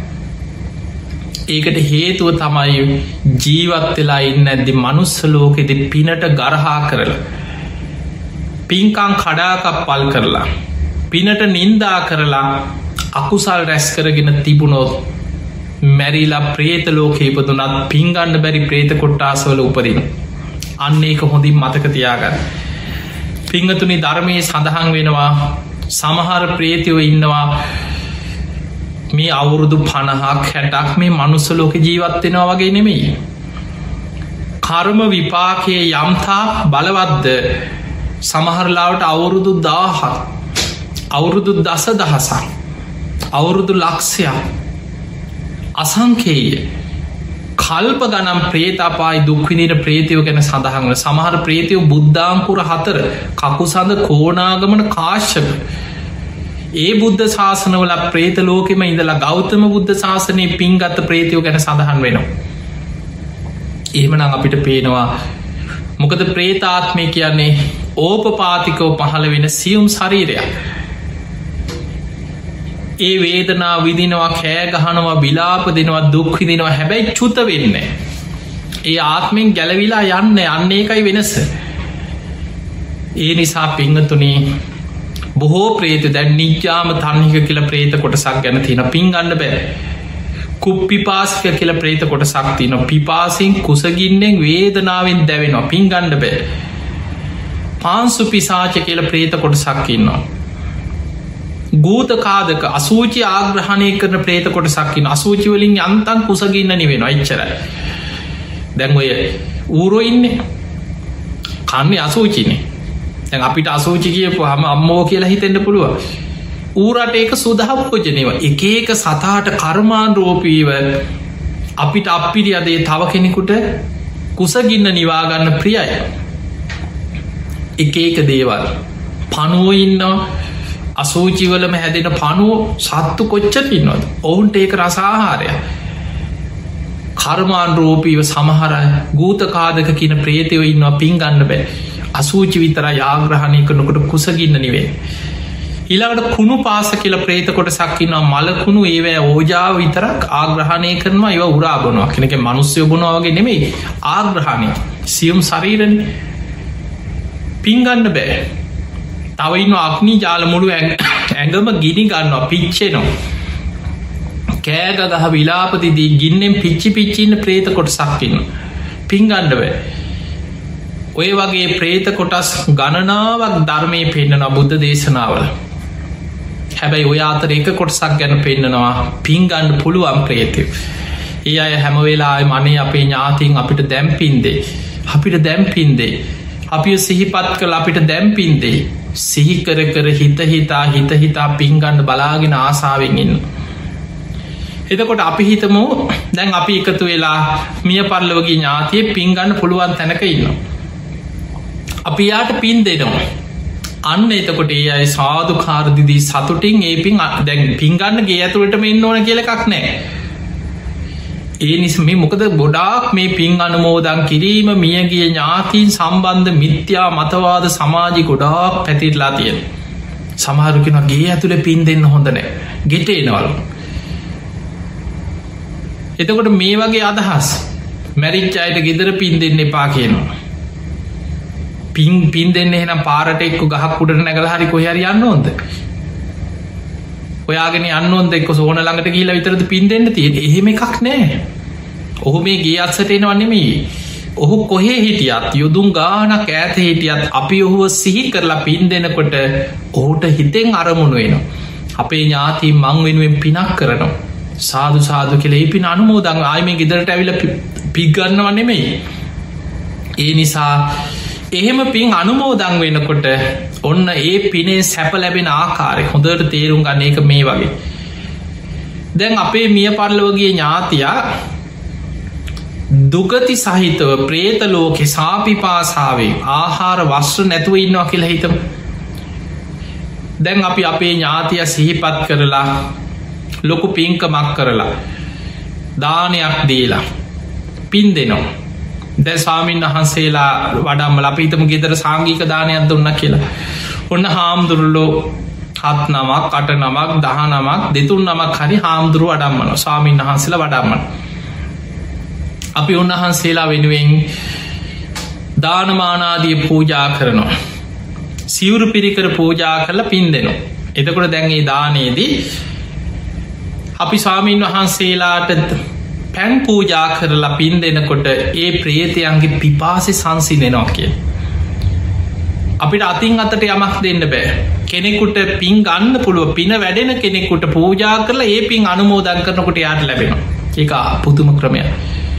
ඒකට හේතුව තමයි ජීවත් වෙලා ඉන්න ඇදදි මනුස්සලෝකෙද පිනට ගරහා කරලා පින්කං කඩාකප්පල් කරලා පිනට නින්දා කරලා අකුසල් රැස් කරගෙන තිබුණොත් මැරිලා ප්‍රේත ලෝක ඉපදුනත් පින්ගන්න බැරි ප්‍රේත කොට්ටාසවල උපරින්. අන්න ඒක හොඳින් මතක තියාගන්න. පිංගතුනි ධර්මය සඳහන් වෙනවා සමහර ප්‍රේතියෝ ඉන්නවා මේ අවුරුදු පණහක් හැටක් මේ මනුස්සලෝක ජීවත්වෙනවා වගේ නෙමෙයි. කර්ම විපාකයේ යම්තා බලවද්ද සමහරලාවට අවුරුදු දාහක් අවුරුදු දස දහසක් අවුරුදු ලක්ෂයක් අසංකේය කල්ප ගනම් ප්‍රේතපායි දුක්විනිට ප්‍රේතියෝ ගැන සඳහන්ව සමහර ප්‍රේතියෝ බුද්ධාම්පුර හතර කකුසඳ කෝනාගමන කාශ්‍යප ඒ බුද්ධ ශාසනවල ප්‍රේත ලෝකෙම ඉඳලා ගෞතම බුද්ධ ශාසනය පින්ගත්ත ප්‍රේතියෝ ගැන සඳහන් වෙනවා. එහෙමනම් අපිට පේනවා මොකද ප්‍රේතාත්මය කියන්නේ ඕපපාතිකව පහළ වෙන සියුම් ශරීරයක්. ඒ වේදනා විදිනවා කෑගහනවා විලාප දෙනවා දුක්විදිනවා හැබැයි චුත වෙන්න. ඒ ආත්මෙන් ගැලවිලා යන්න අන්න ඒකයි වෙනස. ඒ නිසා පිංගතුනේ බොහෝ ප්‍රේත දැන් නිජ්ජාම තන්හික කියල ප්‍රේත කොටසක් ගැන තියෙන පින්ගන්න බෑ. කුප්පිපාසික කියල ප්‍රේත කොටසක් තියන පිපාසින් කුසගින්නෙන් වේදනාවෙන් දැවෙනවා පින්ගණ්ඩ බෑ. පාන්සු පිසාච කියල ප්‍රේත කොටසක් ඉන්නවා. ගූතකාදක අසූචි ආග්‍රහණය කරන ප්‍රේත කොටසක්කින්න අසූචිවලින් අන්තන් කුසගින්න නිවෙන අච්චර. දැන් ඔය ඌරෝ ඉන්නේ කන්නේ අසූචිනේ දැන් අපිට අසූචි කියපු හම අම්මෝ කියලා හිතෙන්ට පුළුව. ඌරට ඒක සුදහප්පෝජනව එක ඒක සතාට කර්මාන් රෝපීව අපිට අපිරි අදේ තව කෙනෙකුට කුසගින්න නිවාගන්න ප්‍රියයි. එක ඒක දේවල් පනුවෝ ඉන්නවා අසූචිවලම හැදෙන පනුව සත්තු කොච්චට ඉන්නවද ඔවුන්ට ඒක රසාහාරය කර්මාන් රෝපීව සමහරය ගූතකාදක කියන ප්‍රේතයව ඉන්නවා පින්ගන්න බෑ අසූචි විතර යාග්‍රහණය කරනකොට කුසගින්න නිවේ. ඊළඟට කුණු පාස කියල ප්‍රේත කොට සක්කින්නවා මලකුණු ඒවෑ ඕජාව විතරක් ආග්‍රහණය කරනවා ඒව උරාබනවා කෙනෙක මනුස්්‍යය බොනවාගේ නෙමෙයි ආග්‍රහණය සියුම් ශරීරණ පින්ගන්න බෑ. තවයින්න අක්නී ජාල මුළු ඇඟම ගිනි ගන්නවා පිච්චෙනවා. කෑග ගහ විලාපතිදී ගින්නෙන් පිච්චි පිච්චින්න ප්‍රේත කොට සක්කින්න පින්ගණ්ඩ බෑ. ඔය වගේ ප්‍රේත කොටස් ගණනාවක් ධර්මය පෙන්න්නන බුද්ධ දේශනාවල. හැබැයි ඔය අතර එක කොටසක් ගැන පෙන්න්නනවා පින්ගණ්ඩ පුළුවන් ප්‍රේතය. ඒ අය හැමවෙලා මනේ අපේ ඥාතින් අපිට දැම්පින්දේ අපිට දැම්පින්දේ අපි සිහිපත් කළ අපිට දැම්පින්දේ සිහිකර කර හිත හිතා හිත හිතා පින්ගණ්ඩ බලාගෙන ආසාාවෙන් ඉන්න. එතකොට අපි හිතමු දැන් අපි එකතු වෙලා මිය පරලවගේ ඥාතිය පින්ගන්න පුළුවන් තැනක ඉන්න. අපි යාට පින් දෙනවා. අන්න එතකොට ඒ අයි සාධු කාරදිදී සතුටින් ඒ පින් දැන් පින්ගන්නගේ ඇතුළටම එන්න ඕන කියල එකක් නෑ. ඒ නිස මේ මොකද ගොඩාක් මේ පින් අනුමෝදන් කිරීම මියගිය ඥාතීන් සම්බන්ධ මිත්‍යා මතවාද සමාජි ගොඩාක් පැතිරලා තියෙන. සමහරුකෙන ගේ ඇතුළ පින් දෙන්න හොඳනෑ ගෙටේනවලු. එතකොට මේ වගේ අදහස් මැරිච්ච අයට ගෙදර පින් දෙන්න එපා කියනවා. පින් පින් දෙන්න එහෙනම් පාරට එක්ක ගහක් උඩට නැගලා හරි කොහේ හරි යන්න ඕනද? ඔයාගෙන යන්න ඕනද එක්ක සෝන ළඟට ගිහිල්ලා විතරද පින් දෙන්න තියෙන්නේ? එහෙම එකක් නැහැ. ඔහු මේ ගේ අත්සට එනව නෙමෙයි. ඔහු කොහේ හිටියත් යොදුන් ගානක් ඈත හිටියත් අපි ඔහුව සිහි කරලා පින් දෙනකොට ඔහුට හිතෙන් අරමුණු වෙනවා. අපේ ඥාතීන් මං වෙනුවෙන් පිනක් කරනවා. සාදු සාදු කියලා ඒ පින අනුමෝදන් ආයි මේ ගෙදරට ඇවිල්ලා පික් ගන්නව නෙමෙයි. ඒ නිසා එහෙම පින් අනුමෝදන් වෙනකොට ඔන්න ඒ පිනේ සැප ලැබෙන ආකාරය හොඳට තේරුම් ගන්න. ඒක මේ වගේ. දැන් අපේ මිය පරලොවගේ ඥාතියා දුගති සහිතව ප්‍රේත ලෝකේ සාපිපාසාවෙන් ආහාර වස්ත්‍ර නැතුව ඉන්නවා කියලා හිතමු. දැන් අපි අපේ ඥාතිය සිහිපත් කරලා ලොකු පින්කමක් කරලා දානයක් දීලා පින් දෙනවා. දැන් ස්වාමීන් වහන්සේලා වඩම්මලා අපි හිතමු ගෙදර සාංගික දානයක් දුන්නා කියලා. ඔන්න හාමුදුරුවෝ හත් නමක් අට නමක් දහ නමක් දෙතුන් නමක් හරි හාමුදුරුවෝ වඩම්මනවා. ස්වාමීන් වහන්සේලා වඩම්මනවා. අපි උන්වහන්සේලා වෙනුවෙන් දානමානාදිය පූජා කරනවා. සිවුරු පිරිකර පූජා කරලා පින් දෙනවා. එතකොට දැන් ඒ දානයේදී අපි ස්වාමීන් වහන්සේලාට පැන් පූජා කරලා පින් දෙනකොට ඒ ප්‍රේතයන්ගේ පිපාසෙ සංසිඳෙනවා කිය. අපිට අතින් අතට යමක් දෙන්න බෑ. කෙනෙකුට පින් ගන්න පුළුව පින වැඩෙන කෙනෙකුට පූජා කරලා ඒ පින් අනුමෝදන් කරනකොට යාට ලැබෙනවා. ඒක පුදුම ක්‍රමයක්.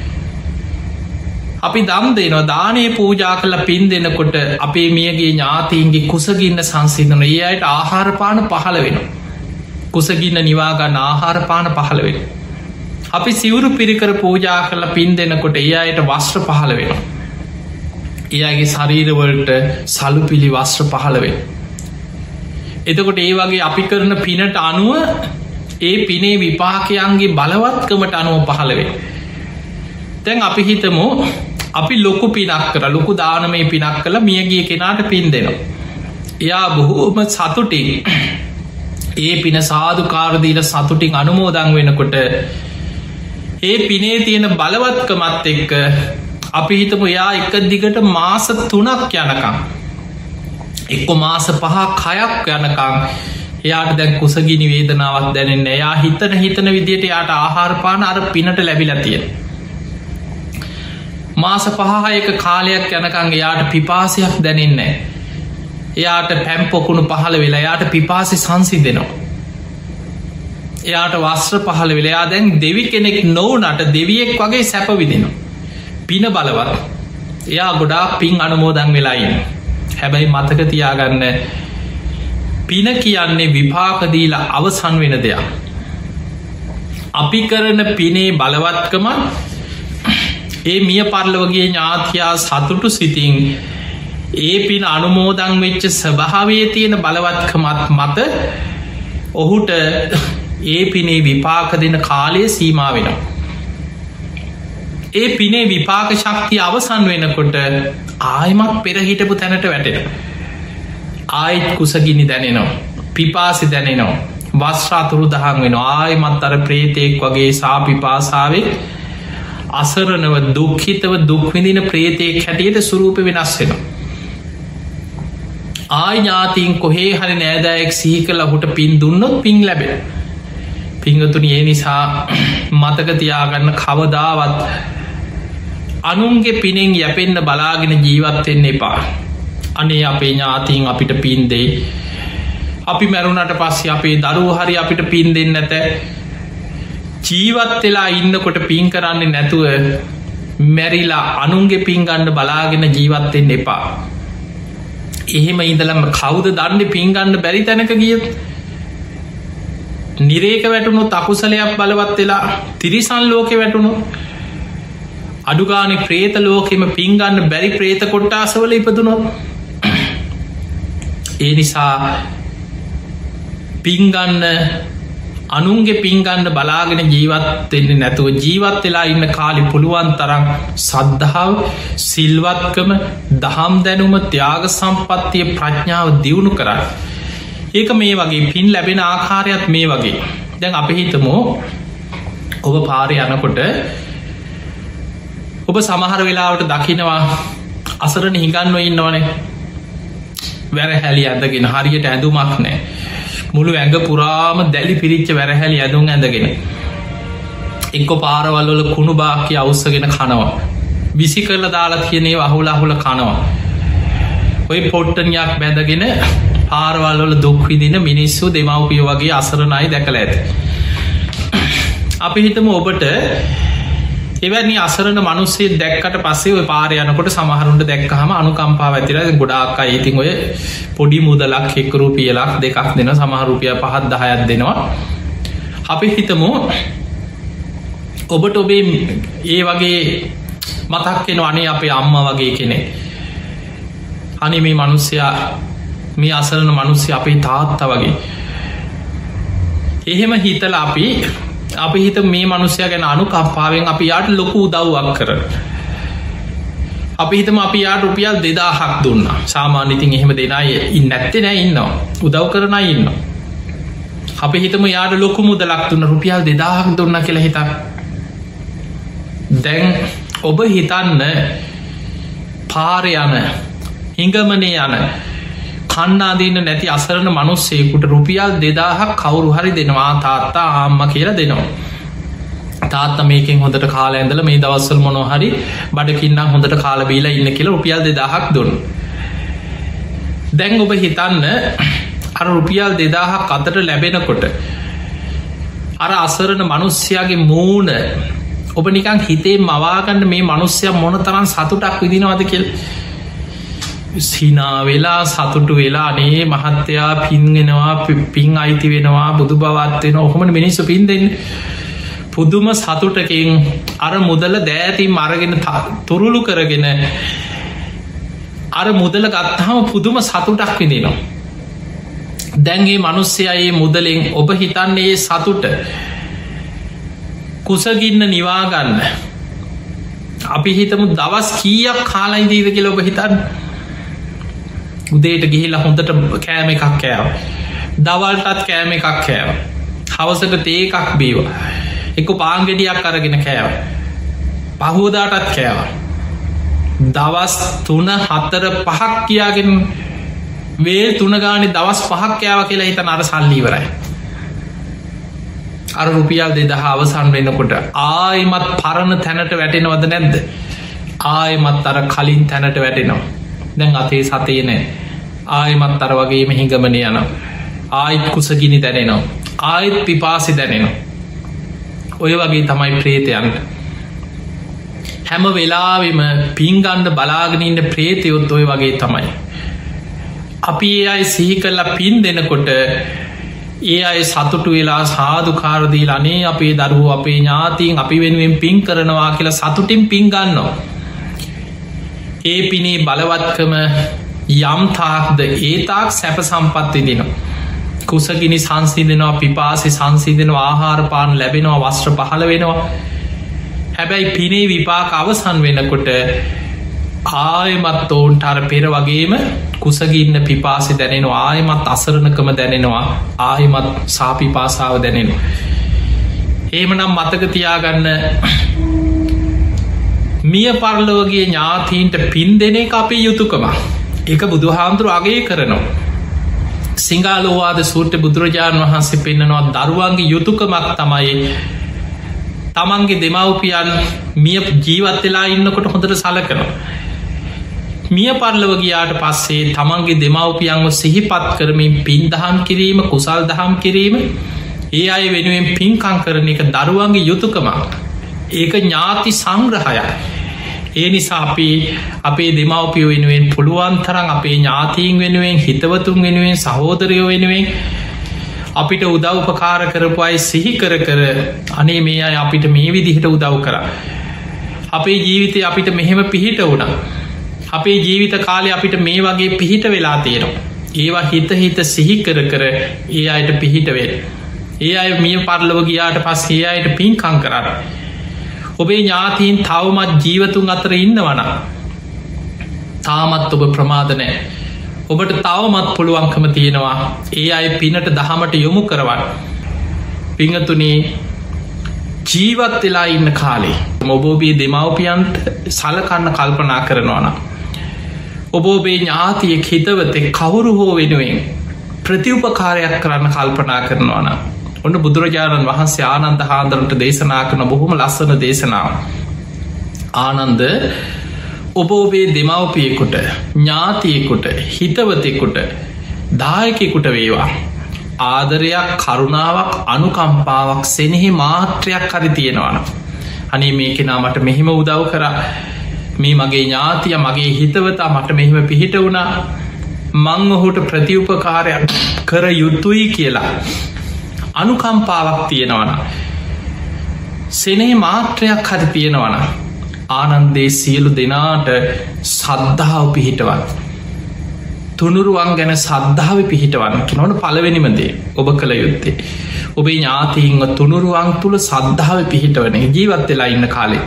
අපි දම් දෙනවා දානය පූජා කරලා පින් දෙනකොට අපේ මියගේ ඥාතීන්ගේ කුසගින්න සංසිඳන ඒ අයට ආහාරපාන පහළ වෙන. කුසගින්න නිවාගන්න ආහාරපාන පහළ වෙන. අපි සිවුරු පිරිකර පූජා කරලා පින් දෙනකොට ඒ අයට වස්ත්‍ර පහළ වෙන. ඒ අගේ ශරීරවලට සලු පිළි වස්ත්‍ර පහළ වෙන. එතකොට ඒ වගේ අපි කරන පිනට අනුව ඒ පිනේ විපාකයන්ගේ බලවත්කමට අනුව පහළ වෙන. දැන් අපි හිතමු අපි ලොකු පිනක් කර ලොකු දානමය පිනක් කළ මියගිය කෙනාට පින් දෙනවා. එයා බොහෝම සතුටින් ඒ පින සාධකාරදීල සතුටින් අනුමෝදං වෙනකොට ඒ පිනේ තියෙන බලවත්කමත් එක්ක අපි හිතමු එයා එක දිගට මාස තුනක් යනකම් එක්ක මාස පහක් හයක් යනකම් එයාට දැන් කුසගිනි වේදනාවක් දැනෙන්න. එයා හිතන හිතන විදියට යාට ආහාරපාන අර පිනට ලැබිලා තියෙන. මාස පහහයක කාලයක් යනකං එයාට පිපාසයක් දැනෙන්නේ. එයාට පැම්පොකුණු පහළ වෙලා යාට පිපාසි සංසිදෙනවා. එයාට වස්ත්‍ර පහළ වෙලා එයා දැන් දෙවි කෙනෙක් නොවනට දෙවියෙක් වගේ සැපවිදිනවා. පින බලවත්. එයා ගොඩා පින් අනුමෝදන් වෙලායින්න. හැබැයි මතක තියාගන්න පින කියන්නේ විපාකදීලා අවසන් වෙන දෙයක්. අපි කරන පිනේ බලවත්කම ඒ මිය පරලොවගේ ඥාතියා සතුටු සිතින් ඒ පින අනුමෝදං වෙච්ච ස්වභාවයේ තියෙන බලවත්කමත් මත ඔහුට ඒ පිනේ විපාක දෙන කාලය සීමා වෙනවා. ඒ පිනේ විපාක ශක්තිය අවසන් වෙනකොට ආයමත් පෙරහිටපු තැනට වැටෙන. ආයිත් කුසගිනි දැනෙනවා. පිපාසි දැනෙනවා. වස්්‍රාතුරු දහන් වෙන ආයමත් අර ප්‍රේතයෙක් වගේ සාපිපාසාාවෙක් අසරනව දුක්හිතව දුක්විදින ප්‍රේතයෙක් හැටියට සුරූප වෙනස් වෙන. ආයි ඥාතින් කොහේ හරි නෑදෑයෙක් සිහි කළ හුට පින් දුන්නොත් පින් ලැබෙන. පිංගතුනි ඒ නිසා මතක තියාගන්න කවදාවත් අනුන්ගේ පිනෙන් යැපෙන්න්න බලාගෙන ජීවත්වෙන්න එපා. අනේ අපේ ඥාතින් අපිට පින් දෙයි. අපි මැරුණට පස්සේ අපේ දරුව හරි අපිට පින් දෙන්න නැත. ජීවත් වෙලා ඉන්නකොට පින් කරන්නේ නැතුව මැරිලා අනුන්ගේ පින්ගන්න බලාගෙන ජීවත්වෙන්න එපා. එහෙම ඉඳලම කවුද දන්න පින්ගන්න බැරි තැනක ගිය නිරේක වැටුණු තකුසලයක් බලවත් වෙලා තිරිසන් ලෝකෙ වැටුණු අඩුගානෙ ප්‍රේත ලෝකෙම පින්ගන්න බැරි ප්‍රේත කොට්ටාසවල ඉපදුනොත්. ඒ නිසා පින්ගන්න අනුන්ගේ පින්ගන්න බලාගෙන ජීවත්වෙන්නේ නැතුව ජීවත් වෙලා ඉන්න කාලි පුළුවන් තරම් සද්ධාව සිල්වත්කම දහම් දැනුම ත්‍යාග සම්පත්තිය ප්‍රඥාව දියුණු කරන්න. ඒක මේ වගේ පින් ලැබෙන ආකාරයක් මේ වගේ. දැන් අපි හිතමු ඔබ පාරය යනකොට ඔබ සමහර වෙලාවට දකිනවා අසරණ හිඟන්නෝ ඉන්නවනේ වැරහැලි ඇඳගෙන හරියට ඇඳුමක් නෑ මුළු ඇඟ පුරාම දැලි පිරිච්ච වැරහැලි ඇඳුම් ඇඳගෙන එක්ක පාරවල්වල කුණු බාක්‍ය අවුස්සගෙන කනවා විසි කරල දාලා තියනේ අහුල අහුල කනවා ඔය පොට්ටනයක් බැඳගෙන පාරවල්වල දුක්විදින මිනිස්සු දෙමව්පිය වගේ අසරණයි දැකළ ඇති අපි හිතම ඔබට එවැනි අසරණ මනුස්සේ දැක්කට පස්සේ ඔය පාර යනකොට සමහරුන්ට දැක්කහම අනුකම්පා ඇතිර ගොඩාක් ඉතින් ඔය පොඩි මුදලක් එක්කරුපියලක් දෙකක් දෙන සමහරුපිය පහත් දහයක් දෙනවා අපි හිතමු ඔබට ඔබේ ඒ වගේ මතක්කෙන අනේ අපේ අම්ම වගේ කෙනෙ අනි මේ මනුස්්‍යයා මේ අසරණ මනුස්්‍ය අපේ තාත්ත වගේ එහෙම හිතල අපි අපි හිත මේ මනුස්්‍යය ගැන අනුකම්පාවෙන් අපි යාට ලොකු උදව්වක් කර අපි හිතම අපි යාට රුපියල් දෙදාහක් දුන්න සාමාන්‍යතින් එහෙම දෙනයි ඉන්න ඇත්තේ නෑ ඉන්නවා උදව් කරනයි ඉන්න අපි හිතම යාට ලොකු මුදලක් දුන්න රුපියල් දෙදාහක් දුන්න කියලා හිතා දැන් ඔබ හිතන්න පාර යන හිඟමනේ යන කන්නාදීන්න නැති අසරණ මනුස්සේකුට රුපියල් දෙදාහක් කවුරු හරි දෙනවා තාත්තා ආම්ම කියලා දෙනවා තාත්ත මේකින් හොඳට කාල ඇඳල මේ දවස්සල් මොනොහරි බඩකින්න හොඳට කාලබීලා ඉන්න කියලා රුපියල් දෙදාහක් දුන්න දැන් ඔබ හිතන්න අර රුපියල් දෙදාහක් අතට ලැබෙනකොට අර අසරණ මනුස්්‍යයාගේ මූුණ ඔබ නිකං හිතේ මවාගන්න මේ මනුස්්‍යය මොන තරන් සතුටක් විදිනවද කෙල් සිනා වෙලා සතුටු වෙලා අනේ මහත්තයා පින්ගෙනවා පින් අයිති වෙනවා බුදු බවත්වෙන ඔහොම මිනිස්සු පින් දෙන්න පුදුම සතුටකින් අර මුදල දෑතින් මරගෙන තුරුළු කරගෙන අර මුදල ගත්තාම පුදුම සතුටක් විදිනවා දැන්ගේ මනුස්්‍යයේ මුදලෙන් ඔබ හිතන්නේ සතුට කුසගින්න නිවාගන්න අපි හිතමු දවස් කීයක් කාලයිදීද කියල ඔබ හිතන්න උදේට ගිහිලා හොඳට කෑම එකක් කෑව දවල්ටත් කෑම එකක් කෑව හවසට තේ එකක් බීව එක පාංගෙඩියක් අරගෙන කෑව පහෝදාටත් කෑව දවස් තුන හත්තර පහක් කියාගෙන වේ තුනගානි දවස් පහක් කෑව කියලා හිත නර සල්ලීවරයි අර රුපියල් දෙදහ අවසන් වෙනකොට ආයමත් පරණ තැනට වැටෙනවද නැද්ද ආයමත් අර කලින් තැනට වැටෙනවා දැන් අතේ සතේ නෑ ආයමත් අර වගේම හිඟමන යන ආයිත් කුසගිනි දැනෙනවා ආයිත් පිපාසි දැනෙනවා ඔය වගේ තමයි ප්‍රේතයන්ට හැම වෙලාවෙම පින්ගණ්ඩ බලාගෙනන්න ප්‍රේතයොත් ඔය වගේ තමයි අපි ඒ අයි සිහි කරලා පින් දෙනකොට ඒ අයි සතුටු වෙලා සාධකාරදී ලනේ අපේ දරුවෝ අපේ ඥාතිීන් අපි වෙනුවෙන් පින් කරනවා කියලා සතුටින් පින් ගන්නවා ඒ පිනේ බලවත්කම යම්තාක්ද ඒතාක් සැප සම්පත්ති දිනවා කුසගිනි සංසිදනවා පිපාසි සංසිදනවා ආහාරපාන ලැබෙනවා වස්ත්‍ර පහළ වෙනවා හැබැයි පිනේ විපාක අවසන් වෙනකොට ආයමත් ඔවුන්ට අර පෙර වගේම කුසගින්න පිපාසි දැනෙනවා ආයමත් අසරණකම දැනෙනවා ආයමත් සාපිපාසාව දැනෙනවා ඒමනම් මතකතියාගන්න මිය පරලෝගේ ඥාතීන්ට පින් දෙන එක අපේ යුතුකම එක බුදුහාමුදුරු අගේ කරනවා සිංහලෝවාද සූට්‍ර බුදුරජාණන් වහන්සේ පෙන්න්නනවා දරුවන්ගේ යුතුකමක් තමයි තමන්ගේ දෙමව්පියන් මිය ජීවත් වෙලා ඉන්නකොට හොඳට සලකනවා මිය පරලව ගියාට පස්සේ තමන්ගේ දෙමව්පියන්ව සිහිපත් කරමින් පින් දහම් කිරීම කුසල් දහම් කිරීම ඒ අය වෙනුවෙන් පින්කං කරන එක දරුවන්ගේ යුතුකමක් ඒක ඥාති සංග්‍රහයක් ඒ නිසා අපි අපේ දෙමව්පියෝ වෙනුවෙන් පුළුවන් තරම් අපේ ඥාතීන් වෙනුවෙන් හිතවතුන් වෙනුවෙන් සහෝදරයෝ වෙනුවෙන් අපිට උදව්පකාර කරපු අයි සිහි කර කර අනේ මේ අය අපිට මේ විදිහට උදව් කර අපේ ජීවිතය අපිට මෙහෙම පිහිට වුණ අපේ ජීවිත කාලය අපිට මේ වගේ පිහිට වෙලා තියෙනවා ඒවා හිත හිත සිහි කර කර ඒ අයට පිහිට වේ ඒ අය මිය පරලව ගියාට පස් ඒ අයට පින්කං කරන්න ඔබේ ඥාතීන් තවමත් ජීවතුන් අතර ඉන්නවන තාමත් ඔබ ප්‍රමාදනෑ ඔබට තවමත් පුළුවන්කම තියෙනවා ඒ අය පිනට දහමට යොමු කරවන්න පිංහතුනේ ජීවත් වෙලා ඉන්න කාලේ ඔබ ඔබේ දෙමව්පියන්ට සලකන්න කල්පනා කරනවා නම් ඔබ ඔබේ ඥාතියෙක් හිතවතෙක් කවුරු හෝ වෙනුවෙන් ප්‍රතිඋපකාරයක් කරන්න කල්පනා කරනවා නම් ඔන්න බුදුරජාණන් වහන්සේ ආනන්ද හාමුදුරන්ට දේශනා කරන බොහොම ලස්සන දේශනාව. ආනන්ද ඔබ ඔබේ දෙමව්පියෙකුට ඥාතියෙකුට හිතවතෙකුට දායකෙකුට වේවා ආදරයක් කරුණාවක් අනුකම්පාවක් සෙනෙහි මාත්‍රයක් හරි තියෙනවන අනේ මේ කෙනා මට මෙහෙම උදව් කරා මේ මගේ ඥාතිය මගේ හිතවතා මට මෙහෙම පිහිට වුණා මං ඔහුට ප්‍රතිඋපකාරයක් කර යුතුයි කියලා අනුකම්පාවක් තියෙනවන සෙනෙහි මාත්‍රයක් හරි තියෙනවන ආනන්දේ සියලු දෙනාට සද්ධාව පිහිටවත් තුනුරුවන් ගැන සද්ධාව පිහිටවන්න නොන පලවෙනිමදේ ඔබ කළ යුත්තේ ඔබේ ඥාතීන්ව තුනුරුවන් තුළ සද්ධාව පිහිටවන ජීවත් වෙලා ඉන්න කාලෙ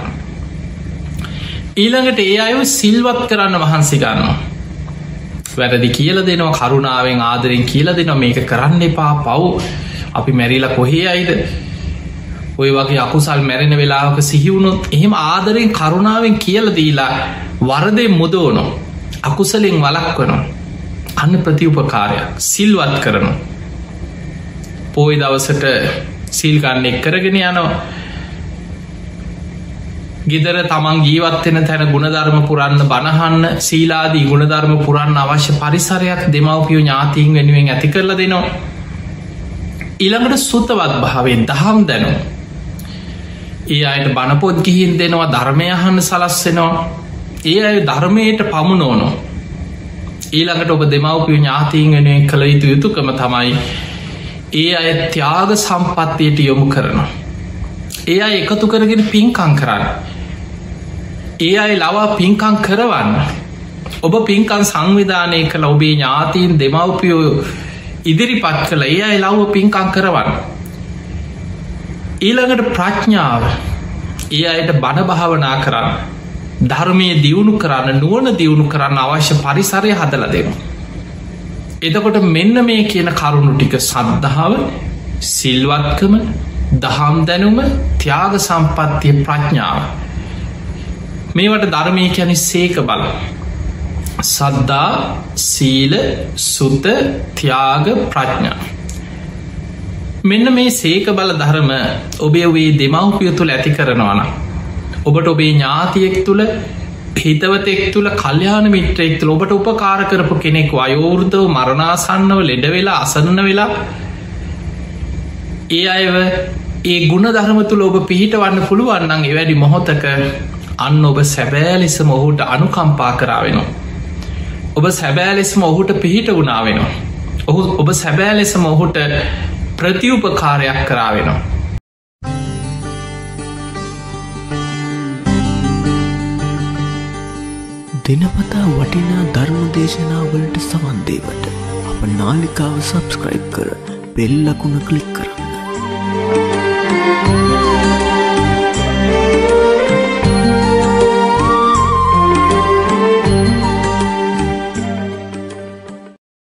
ඊළඟට ඒ අයු සිල්වත් කරන්න වහන්සි ගන්නවා වැරදි කියල දෙනවා කරුණාවෙන් ආදරෙන් කියල දෙනවා මේක කරන්න එපා පව් අපි මැරිලා කොහේ අයිද ඔය වගේ අකුසල් මැරෙන වෙලාවක සිහිවුණොත් එහෙම ආදරෙන් කරුණාවෙන් කියල දීලා වරදේ මුදෝනො අකුසලෙන් වලක් වනවා අන්න ප්‍රතිඋපකාරයක් සිල්වත් කරනු පෝයි දවසට සිල්ගන්න එක් කරගෙන යනවා ගෙදර තමන් ජීවත්වෙන තැන ගුණධර්ම පුරන්න බණහන්න සීලාදී ගුණධර්ම පුරන්න අවශ්‍ය පරිසරයක් දෙමවපියෝ ඥාතීන් වෙනුවෙන් ඇති කරල දෙනවා ඊළඟට සුතවත් භාවෙන් දහම් දැනු ඒ අයට බණපොත් ගිහින් දෙනවා ධර්මයහන්න සලස්සෙනවා ඒ අය ධර්මයට පමුණෝනෝ ඊළඟට ඔබ දෙමවපිය ඥාතීන් වෙනුවෙන් කළ යුතු යුතුකම තමයි ඒ අය ත්‍යාග සම්පත්තියට යොමු කරනවා ඒ අය එකතු කරගෙන පින්කං කරන්න ඒ අය ලවා පින්කං කරවන්න ඔබ පින්කං සංවිධානය කළ ඔබේ ඥාතීන් දෙමවපියෝ ඉදිරිපත් කළ ඒ අය ලව්ව පින්කං කරවන්න ඊළඟට ප්‍රඥාව ඒ අයට බණ භාවනා කරන්න ධර්මය දියුණු කරන්න නුවන දියුණු කරන්න අවශ්‍ය පරිසරය හදල දෙනු. එතකොට මෙන්න මේ කියන කරුණු ටික සද්ධාව සිල්වත්කම දහම් දැනුම ත්‍යාග සම්පත්තිය ප්‍රඥාව මේවට ධර්මය කැන සේක බල සද්ධා සීල සුත ත්‍යාග ප්‍රඥා මෙන්න මේ සේක බල ධර්ම ඔබේ වේ දෙමව්පිය තුළ ඇති කරනවන ඔබට ඔබේ ඥාතියෙක් තුළ හිතවතෙක් තුළ කල්්‍යාන මිත්‍රයෙක් තුළ ඔබට උපකාර කරපු කෙනෙක් වයෝෘතව මරණාසන්නව ලෙඩ වෙලා අසන්න වෙලා ඒ අයව ඒ ගුණ ධර්ම තුළ ඔබ පිහිට වන්න පුළුවන්නන් එවැඩි මොහොතක අන්න ඔබ සැබෑලෙසම ඔහුට අනුකම්පා කරාවෙනවා ඔබ සැබෑලෙසම ඔහුට පිහිට වුණාවෙනවා ඔහු ඔබ සැබෑලෙසම ඔහුට ප්‍රතිඋපකාරයක් කරාවෙනවා දිනපතා වටිනා ධර්ම දේශනාවලට සවන්දේවට අප නාලිකාව සබස්ක්‍රයිබ් කර බෙල් ලකුණ ක්ලික් කරන්න.